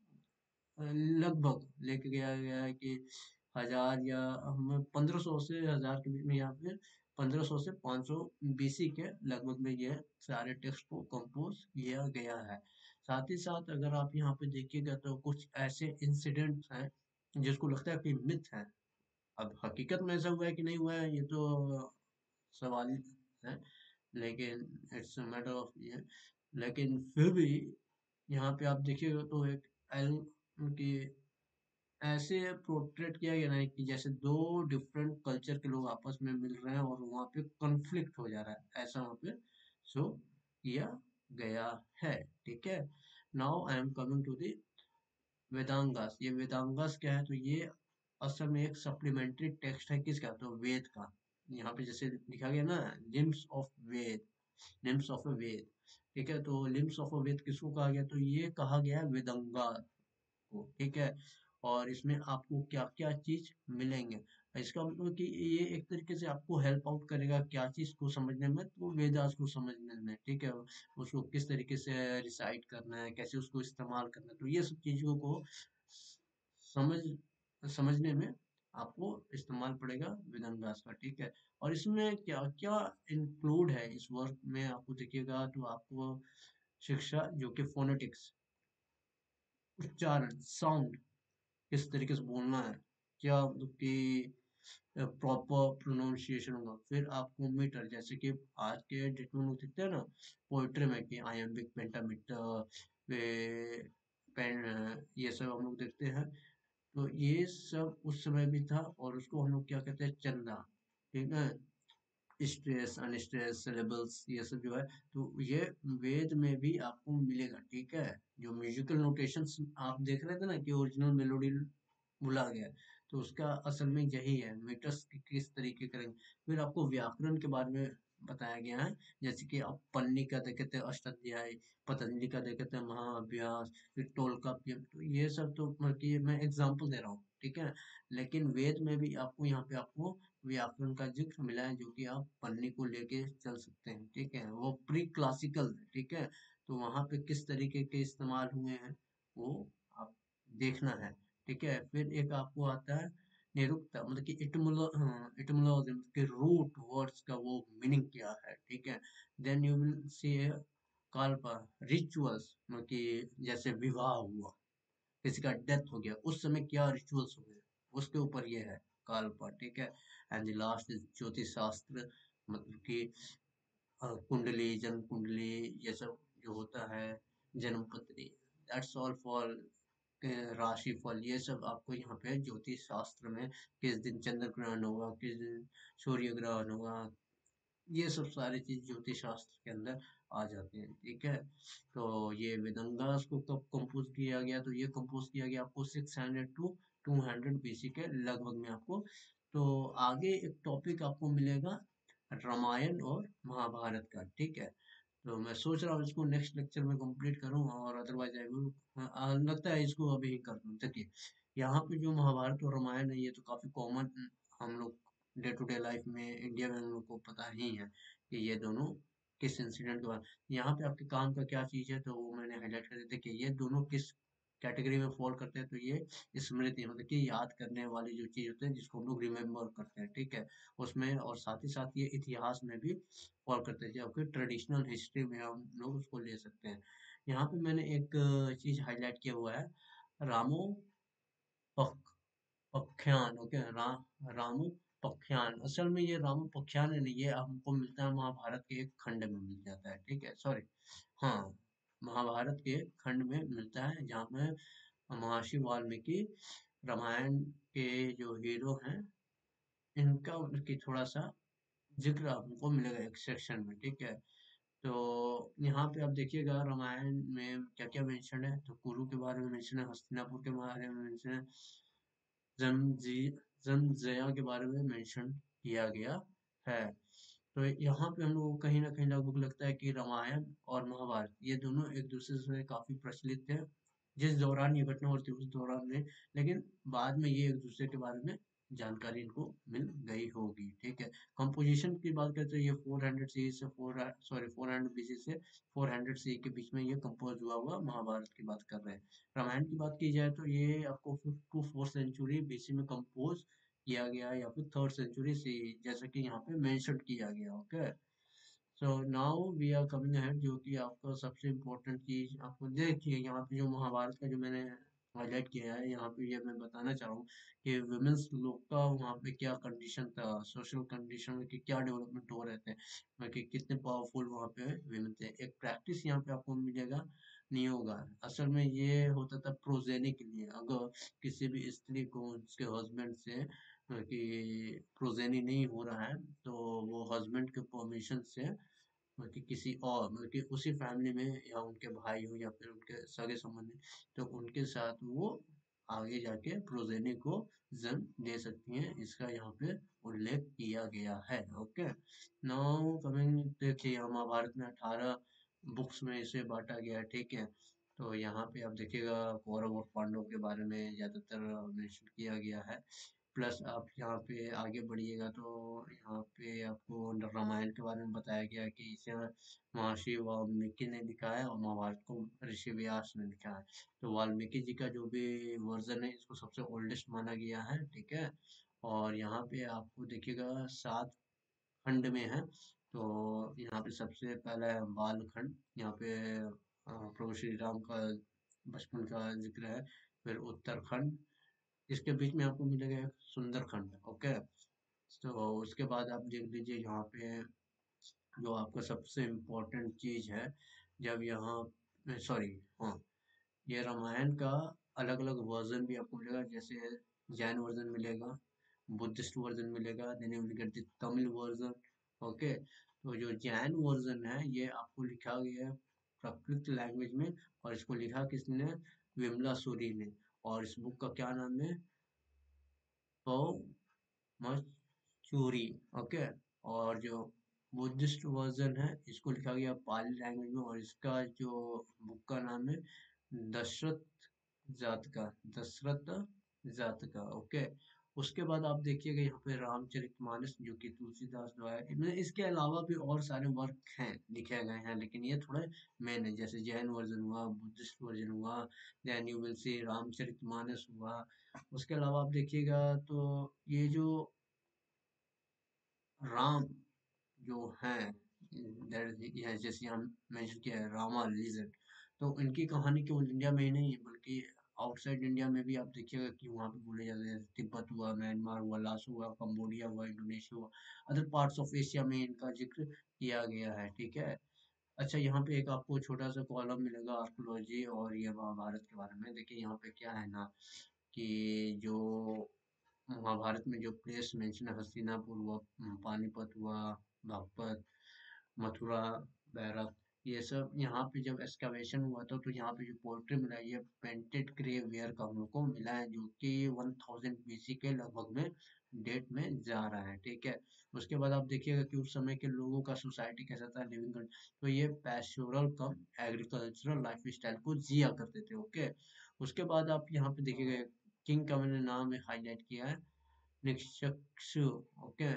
लगभग लेके गया गया है कि 1000 या हम 1500 से 1000 के बीच में, या फिर 1500 से 500 बीसी के लगभग में ये सारे टेक्स्ट को कंपोज किया गया है। साथ ही साथ अगर आप यहाँ पे देखिएगा तो कुछ ऐसे इंसिडेंट्स हैं जिसको लगता है कि मिथ है। अब हकीकत में ऐसा हुआ है कि नहीं हुआ है, ये तो सवाल है, लेकिन इट्स मैटर ऑफ ये। लेकिन फिर भी यहाँ पे आप देखिएगा तो एक एल की ऐसे पोर्ट्रेट किया गया ना कि जैसे दो डिफरेंट कल्चर के लोग आपस में मिल रहे हैं और वहाँ पे कॉन्फ्लिक्ट हो जा रहा है, ऐसा वहाँ पे शो किया गया है, ठीक है। Now I am coming to the Vedangas. ये वेदांगास क्या है? तो ये असल में एक सप्लीमेंट्री टेक्स्ट है किसका? तो वेद का। यहाँ पे जैसे लिखा गया ना, limbs of Veda, limbs of a Veda, ठीक है। तो लिम्स ऑफ अ वेद किसको कहा गया? तो ये कहा गया है वेदांगा को, ठीक है। और इसमें आपको क्या क्या चीज मिलेंगे, इसका मतलब कि ये एक तरीके से आपको हेल्प आउट करेगा क्या चीज को समझने में, तो वेदास को समझने में, ठीक है। उसको किस तरीके से रिसाइट करना है, कैसे उसको इस्तेमाल करना है, तो ये सब चीजों को समझ समझने में आपको इस्तेमाल पड़ेगा वेदांगास का, ठीक है। और इसमें क्या क्या इंक्लूड है इस वर्क में, आपको देखिएगा तो आपको शिक्षा, जो कि फोनेटिक्स, उच्चारण, साउंड, किस तरीके से बोलना है, क्या मतलब कि प्रॉपर प्रोनाउंसिएशन होगा। फिर आपको मीटर, जैसे कि आज के डेट में लोग देखते हैं ना पोइट्री में कि आयम्बिक, पेंटामीटर, पेन, ये सब हम लोग देखते हैं। तो ये सब उस समय भी था, और उसको हम लोग क्या कहते हैं, चंदा, ठीक है। स्ट्रेस, अनस्ट्रेस, सिलेबल्स, ये सब जो है, तो ये वेद में भी आपको मिलेगा, ठीक है। जो म्यूजिकल नोटेशंस आप देख रहे थे ना कि ओरिजिनल मेलोडी भुला गया है, तो उसका असल में यही है, मीटर्स किस तरीके करेंगे। फिर आपको व्याकरण के बारे में बताया गया है, जैसे कि आप पन्नी का देखते हैं अष्टाध्यायी, पतंजलि का देखते हैं महाअभ्यास, फिर टोलकाप्पियम। तो ये सब तो मतलब कि मैं एग्जांपल दे रहा हूँ, ठीक है। लेकिन वेद में भी आपको यहाँ पे आपको व्याकरण का जिक्र मिला है, जो कि आप पन्नी को लेके चल सकते हैं, ठीक है। वो प्री क्लासिकल, ठीक है। तो वहां पे किस तरीके के इस्तेमाल हुए हैं वो आप देखना है, ठीक है। फिर एक आपको आता है निरुक्ता, मतलब कि इटमोलॉजी के रूट वर्ड्स का वो मीनिंग क्या है, ठीक है। Then you will see Kalpa, rituals, मतलब कि जैसे विवाह हुआ, किसी का डेथ हो गया, उस समय क्या रिचुअल्स हुए, उसके ऊपर ये है काल्पा, ठीक है। एंड द लास्ट इज ज्योतिष शास्त्र, मतलब कि कुंडली, जन्म कुंडली, ये सब जो होता है, जन्म पत्री। दैट्स ऑल फॉर राशिफल, ये सब आपको यहाँ पे ज्योतिष शास्त्र में किस दिन चंद्र ग्रहण होगा, किस दिन सूर्य ग्रहण होगा, ये सब सारी चीज ज्योतिष शास्त्र के अंदर आ जाती हैं। ठीक है, तो ये वेदंगास को कब कंपोज किया गया, तो ये कंपोज किया गया आपको 600 टू 200 बीसी के लगभग में आपको। तो आगे एक टॉपिक आपको मिलेगा रामायण और महाभारत का। ठीक है, तो मैं सोच रहा हूँ इसको नेक्स्ट लेक्चर में कंप्लीट करूँ, और अदरवाइज आई विल, लगता है इसको अभी ही कर दूँ। देखिए, यहाँ पे जो महाभारत और रामायण है, ये तो काफी कॉमन हम लोग डे टू डे लाइफ में इंडिया में हम लोग को पता ही है कि ये दोनों किस इंसिडेंट के बाद। यहाँ पे आपके काम का क्या चीज है, तो वो मैंने हाईलाइट कर दिया। देखिए, ये दोनों किस कैटेगरी में फॉल करते हैं, तो ये स्मृति, मतलब कि याद करने वाली जो चीज होती है जिसको हम लोग रिमेम्बर करते हैं। ठीक है, उसमें, और साथ ही साथ ये इतिहास में भी फॉल करते हैं, जबकि ट्रेडिशनल हिस्ट्री में हम लोग उसको ले सकते हैं। यहाँ पे मैंने एक चीज हाईलाइट किया हुआ है, रामो पख पख्यान। ओके, रामू पख्यान, असल में ये रामू पख्यान है नहीं, ये हमको मिलता है महाभारत के एक खंड में मिल जाता है। ठीक है, सॉरी, हाँ, महाभारत के एक खंड में मिलता है, जहाँ में महर्षि वाल्मीकि रामायण के जो हीरो हैं, इनका उनकी थोड़ा सा जिक्र हमको मिलेगा एक सेक्शन में। ठीक है, तो यहाँ पे आप देखिएगा रामायण में क्या क्या मेंशन है, तो कुरु के बारे में मेंशन है, हस्तिनापुर के बारे में मेंशन है, जन्मजी जन्मजया के बारे में मेंशन किया गया है। तो यहाँ पे हम लोग को कहीं ना कहीं लगभग लगता है कि रामायण और महाभारत ये दोनों एक दूसरे से काफी प्रचलित थे, जिस दौरान ये घटना होती उस दौरान में, लेकिन बाद में ये एक दूसरे के बारे में जानकारी इनको मिल गई होगी। ठीक है, कंपोजिशन की बात करते हैं, ये 400 सी से 400 बीसी से 400 सी के बीच में ये कंपोज हुआ हुआ महाभारत की बात कर रहे हैं। रामायण की बात की जाए तो ये आपको 5th to 4th century BC में कंपोज किया गया है, या फिर 3rd सेंचुरी सी, जैसा कि यहाँ पे मेंशन किया गया। Okay, so now we are coming ahead, जो कि आपका सबसे इम्पोर्टेंट चीज आपको देखिए, यहाँ पे जो महाभारत का जो मैंने हाईलाइट किया है, यहाँ पे ये मैं बताना चाह रहा हूँ कि वुमेन्स लोग का वहाँ पे क्या कंडीशन था, सोशल कंडीशन में कि क्या डेवलपमेंट हो रहे थे, मतलब कि कितने पावरफुल वहाँ पे वुमेन थे। एक प्रैक्टिस यहाँ पे आपको मिलेगा, नियोगार। असल में ये होता था प्रोजेनी के लिए, अगर किसी भी स्त्री को उसके हस्बैंड से कि प्रोजेनी नहीं हो रहा है, तो वो हस्बैंड के परमिशन से, मतलब कि किसी और, मतलब कि उसी फैमिली में, या उनके भाई हो या फिर उनके सगे संबंधी, तो उनके साथ वो आगे जाके प्रोजेनी को जन्म दे सकती हैं, इसका यहाँ पे उल्लेख किया गया है। ओके, नाउ कमिंग, देखिए महाभारत में 18 बुक्स में इसे बांटा गया है। ठीक है, तो यहाँ पे आप देखिएगा कौरव और पांडव के बारे में ज्यादातर मेंशन किया गया है। प्लस आप यहाँ पे आगे बढ़िएगा तो यहाँ पे आपको रामायण के बारे में बताया गया है कि इसे महर्षि वाल्मीकि ने लिखा है, और महाभारत को ऋषि व्यास ने लिखा है। तो वाल्मीकि जी का जो भी वर्जन है, इसको सबसे ओल्डेस्ट माना गया है। ठीक है, और यहाँ पे आपको देखिएगा 7 खंड में है। तो यहाँ पे सबसे पहला है बाल खंड, यहाँ पे प्रभु श्री राम का बचपन का जिक्र है। फिर उत्तरखंड, इसके बीच में आपको मिलेगा एक सुंदरखंड। ओके, तो उसके बाद आप देख लीजिए यहाँ पे जो आपका सबसे इम्पोर्टेंट चीज है, जब यहाँ, सॉरी, हाँ, ये रामायण का अलग अलग वर्जन भी आपको मिलेगा, जैसे जैन वर्जन मिलेगा, बुद्धिस्ट वर्जन मिलेगा, then you will get the Tamil version. Okay, तो जो जैन वर्जन है, ये आपको लिखा गया है प्राकृत लैंग्वेज में, और इसको लिखा किसने, विमला सूरी ने। और इस बुक का क्या नाम है, तो मचूरी। ओके, और जो बुद्धिस्ट वर्जन है, इसको लिखा गया पाली लैंग्वेज में, और इसका जो बुक का नाम है दशरथ जातका, दशरथ जातका। ओके, उसके बाद आप देखिएगा यहाँ पे रामचरितमानस, जो कि तुलसीदास द्वारा, इनमें इसके अलावा भी और सारे वर्क हैं, लिखे गए हैं, लेकिन ये थोड़े मेन है, जैसे जैन वर्जन हुआ, बुद्धिस्ट वर्जन हुआ, then you will see Ramcharitmanas हुआ। उसके अलावा आप देखिएगा तो ये जो राम जो हैं, यह जैसे हम मेंशन किया है रामा लीजेंड, तो इनकी कहानी केवल इंडिया में ही नहीं है, बल्कि आउटसाइड इंडिया में भी आप देखिएगा कि वहाँ पे बोले जाते हैं, तिब्बत हुआ, म्यांमार हुआ, लाओस हुआ, कंबोडिया हुआ, इंडोनेशिया हुआ, अदर पार्ट्स ऑफ एशिया में इनका जिक्र किया गया है। ठीक है, अच्छा, यहाँ पे एक आपको छोटा सा कॉलम मिलेगा आर्कोलॉजी और ये महाभारत के बारे में। देखिए यहाँ पे क्या है ना कि जो महाभारत में जो प्लेस मेंशन है, हस्तिनापुर हुआ, पानीपत हुआ, बागपत, मथुरा, बैरक, ये सब यहाँ पे जब एक्सकवेशन हुआ था तो यहाँ पे जो पोल्ट्री मिला है, ये पेंटेड ग्रे वेयर का हम लोग को मिला है, जो कि 1000 बीसी के लगभग में डेट में जा रहा है, ठीक है। उसके बाद आप देखिएगा कि उस समय के लोगों का सोसाइटी कैसा था, लिविंग, तो ये pastoral cum agricultural life style को जिया करते थे, ओके। उसके बाद आप यहाँ पे देखिएगा किंग का मैंने नाम हाईलाइट किया है, निक्षु, ओके।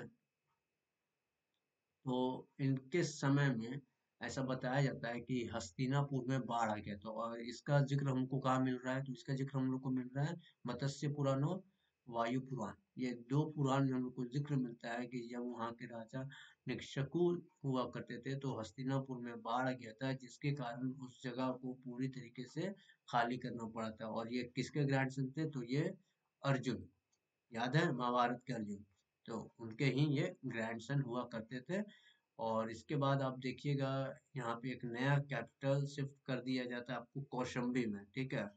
तो इनके समय में ऐसा बताया जाता है कि हस्तिनापुर में बाढ़ आ गया था, और इसका जिक्र हमको कहाँ मिल रहा है, तो इसका जिक्र हम लोग को मिल रहा है मत्स्य पुराण और वायु पुराण। ये दो पुराण में हम लोग को जिक्र मिलता है कि जब वहाँ के राजा निक्षकु हुआ करते थे तो हस्तिनापुर में बाढ़ आ गया था, जिसके कारण उस जगह को पूरी तरीके से खाली करना पड़ा था। और ये किसके ग्रैंडसन थे, तो ये अर्जुन, याद है महाभारत के अर्जुन, तो उनके ही ये ग्रैंडसन हुआ करते थे। और इसके बाद आप देखिएगा यहाँ पे एक नया कैपिटल शिफ्ट कर दिया जाता है आपको कौशंबी में, ठीक है।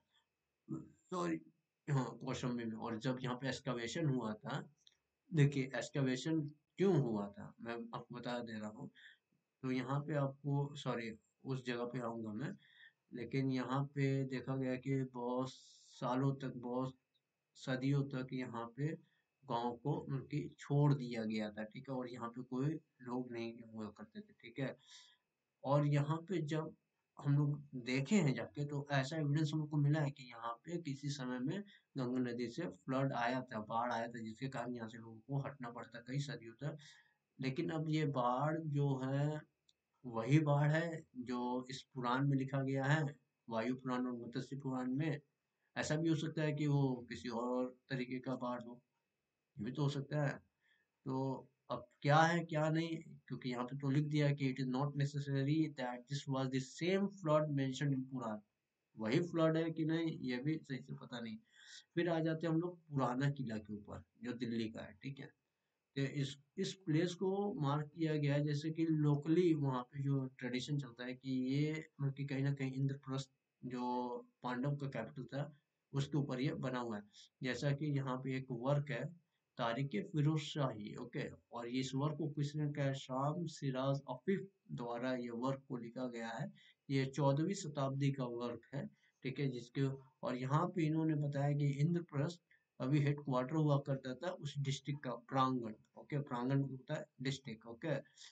सॉरी, हाँ कौशंबी में। और जब यहाँ पे एक्सकवेशन हुआ था, देखिए एक्सकवेशन क्यों हुआ था मैं आपको बता दे रहा हूँ। तो यहाँ पे आपको, सॉरी, उस जगह पे आऊंगा मैं, लेकिन यहाँ पे देखा गया कि बहुत सालों तक, बहुत सदियों तक यहाँ पे गांव को उनकी छोड़ दिया गया था, ठीक है। और यहाँ पे कोई लोग नहीं हुआ करते थे, ठीक है। और यहाँ पे जब हम लोग देखे हैं जाके तो ऐसा एविडेंस हमको मिला है कि यहाँ पे किसी समय में गंगा नदी से फ्लड आया था, बाढ़ आया था, जिसके कारण यहाँ से लोगों को हटना पड़ता कई सदियों तक। लेकिन अब ये बाढ़ जो है वही बाढ़ है जो इस पुराण में लिखा गया है, वायु पुराण और मत्स्य पुराण में। ऐसा भी हो सकता है कि वो किसी और तरीके का बाढ़ हो, ये भी तो हो सकता है। तो अब क्या है क्या नहीं, क्योंकि यहाँ पे तो लिख दिया है कि it is not necessary that this was the same flood mentioned in Purana. वही फ्लड है कि नहीं ये भी सही से पता नहीं। फिर आ जाते हैं हम लोग पुराना किला के ऊपर, जो दिल्ली का है, ठीक है। तो इस प्लेस को मार्क किया गया है, जैसे कि लोकली वहाँ पे जो ट्रेडिशन चलता है कि ये मतलब कि कहीं ना कहीं इंद्रप्रस्थ जो पांडव का कैपिटल था उसके ऊपर ये बना हुआ है। जैसा कि यहाँ पे एक वर्क है, तारिक फिरोज शाही, ओके। और इस वर्क को किसने लिखा है, शाम सिराज अफीफ द्वारा ये वर्क को लिखा गया है। ये 14वीं शताब्दी का वर्क है, ठीक है। जिसके और यहाँ पे इन्होंने बताया कि इंद्रप्रस्थ अभी हेड क्वार्टर हुआ करता था उस डिस्ट्रिक्ट का, प्रांगण, ओके। प्रांगण होता है डिस्ट्रिक्ट, ओके।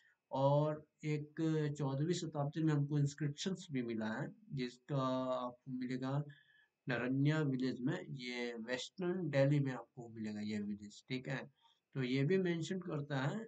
और एक 14वीं शताब्दी में हमको इंस्क्रिप्शंस भी मिला है, जिसका आपको मिलेगा नरन्या विलेज में, ये वेस्टर्न दिल्ली में आपको मिलेगा ये विलेज, ठीक है। तो ये भी मेंशन करता है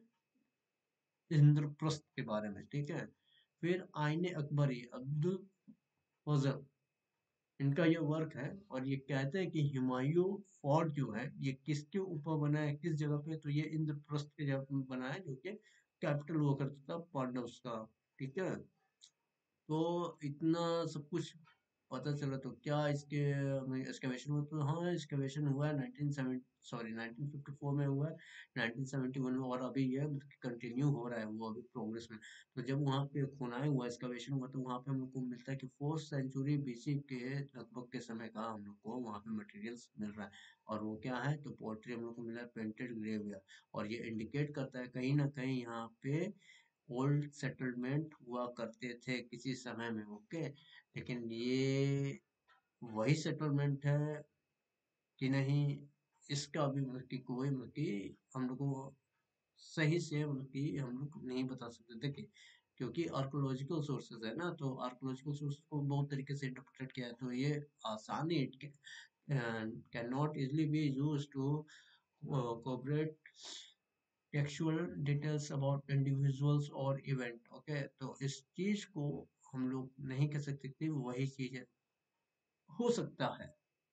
इंद्रप्रस्थ के बारे में, ठीक है। फिर आईने अकबरी, अब्दुल फजल, इनका ये वर्क है। और ये कहते हैं कि हुमायूं फोर्ट जो है ये किसके ऊपर बना है, किस जगह पे, तो ये इंद्रप्रस्थ के जगह पे बना है, जो कि कैपिटल हुआ करता था पांडवस का, ठीक है। तो इतना सब कुछ पता चला, तो क्या इसके एक्सकवेशन हुआ, तो हाँ एक्सकवेशन हुआ है 1970, सॉरी 1954 में हुआ है, 1971 में, और अभी ये कंटिन्यू हो रहा है, वो अभी प्रोग्रेस में। तो जब वहाँ पे खुनाई हुआ, एक्सकवेशन हुआ, तो वहाँ पे हम लोग को मिलता है कि 4th सेंचुरी बीसी के लगभग के समय का हम लोग को वहाँ पे मटेरियल्स मिल रहा है। और वो क्या है, तो पोर्ट्री हम लोग को मिला है पेंटेड ग्रेवियर। और ये इंडिकेट करता है कहीं ना कहीं यहाँ पे ओल्ड सेटलमेंट हुआ करते थे किसी समय में, ओके। लेकिन ये वही सेटलमेंट है कि नहीं, इसका भी मतलब कि कोई मतलब कि हम लोग को सही से मतलब कि हम लोग नहीं बता सकते। देखिए क्योंकि आर्कोलॉजिकल सोर्सेज है ना, तो आर्कोलॉजिकल सोर्स को बहुत तरीके से इंटरप्रेट किया है, तो ये आसानी it can not easily be use to cooperate textual details about individuals और इवेंट, ओके। तो इस चीज को हम लोग नहीं कह सकते कि वही चीज है, हो सकता है,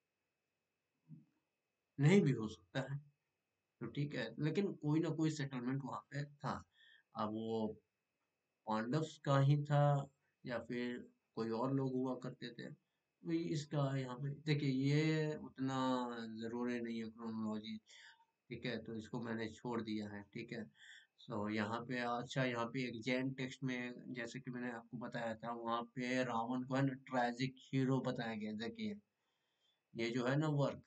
नहीं भी हो सकता है, तो ठीक है। लेकिन कोई ना कोई सेटलमेंट वहां पे था। अब वो पांडव्स का ही था या फिर कोई और लोग हुआ करते थे, तो इसका यहाँ पे देखिए ये उतना जरूरी नहीं है क्रोनोलॉजी, ठीक है। तो इसको मैंने छोड़ दिया है, ठीक है। सो यहाँ पे अच्छा, यहाँ पे एग्जैक्ट टेक्स्ट में जैसे कि मैंने आपको बताया था, वहाँ पे रावण को है ना ट्रेजिक हीरो बताया गया। देखिए ये जो है ना वर्क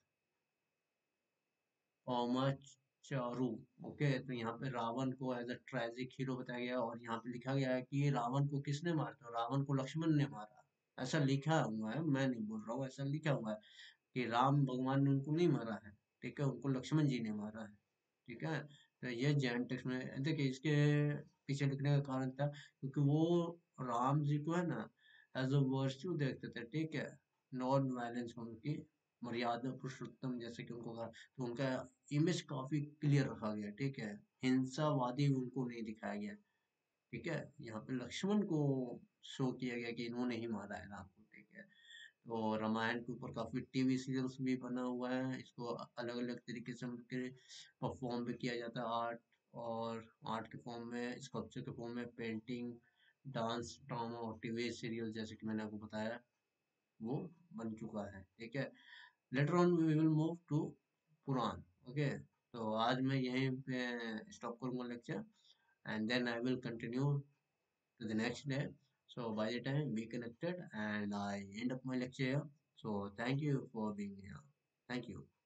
चारू, ओके, तो यहाँ पे रावण को एज अ ट्रेजिक हीरो बताया गया, और यहाँ पे लिखा गया है कि रावण को किसने मारा, तो रावण को लक्ष्मण ने मारा। ऐसा लिखा हुआ है, मैं नहीं बोल रहा हूँ, ऐसा लिखा हुआ है कि राम भगवान ने उनको नहीं मारा है, ठीक है, उनको लक्ष्मण जी ने मारा है। ठीक है, तो ये जैन टेक्स्ट में देखिए, इसके पीछे लिखने का कारण था क्योंकि वो राम जी को है ना एज अ वर्च्यू देखते थे, ठीक है, नॉन वायलेंस उनकी मर्यादा पुरुषोत्तम जैसे कि उनको कहा, तो उनका इमेज काफी क्लियर रखा गया, ठीक है, हिंसावादी उनको नहीं दिखाया गया। ठीक है, यहाँ पे लक्ष्मण को शो किया गया कि इन्होंने ही मारा है राम को, ठीक है। तो रामायण के ऊपर काफी टीवी सीरियल्स भी बना हुआ है, इसको अलग अलग तरीके से उनके परफॉर्म भी किया जाता है, आर्ट, और आर्ट के फॉर्म में, स्कल्पचर के फॉर्म में, पेंटिंग, डांस, ड्रामा और टीवी सीरियल जैसे कि मैंने आपको बताया वो बन चुका है, ठीक है। Later on we will move to Purana, okay. तो आज मैं यहीं पे स्टॉप करूंगा lecture, and then I will continue to the next day. So by the time we connected and I end up my lecture here. So thank you for being here. Thank you.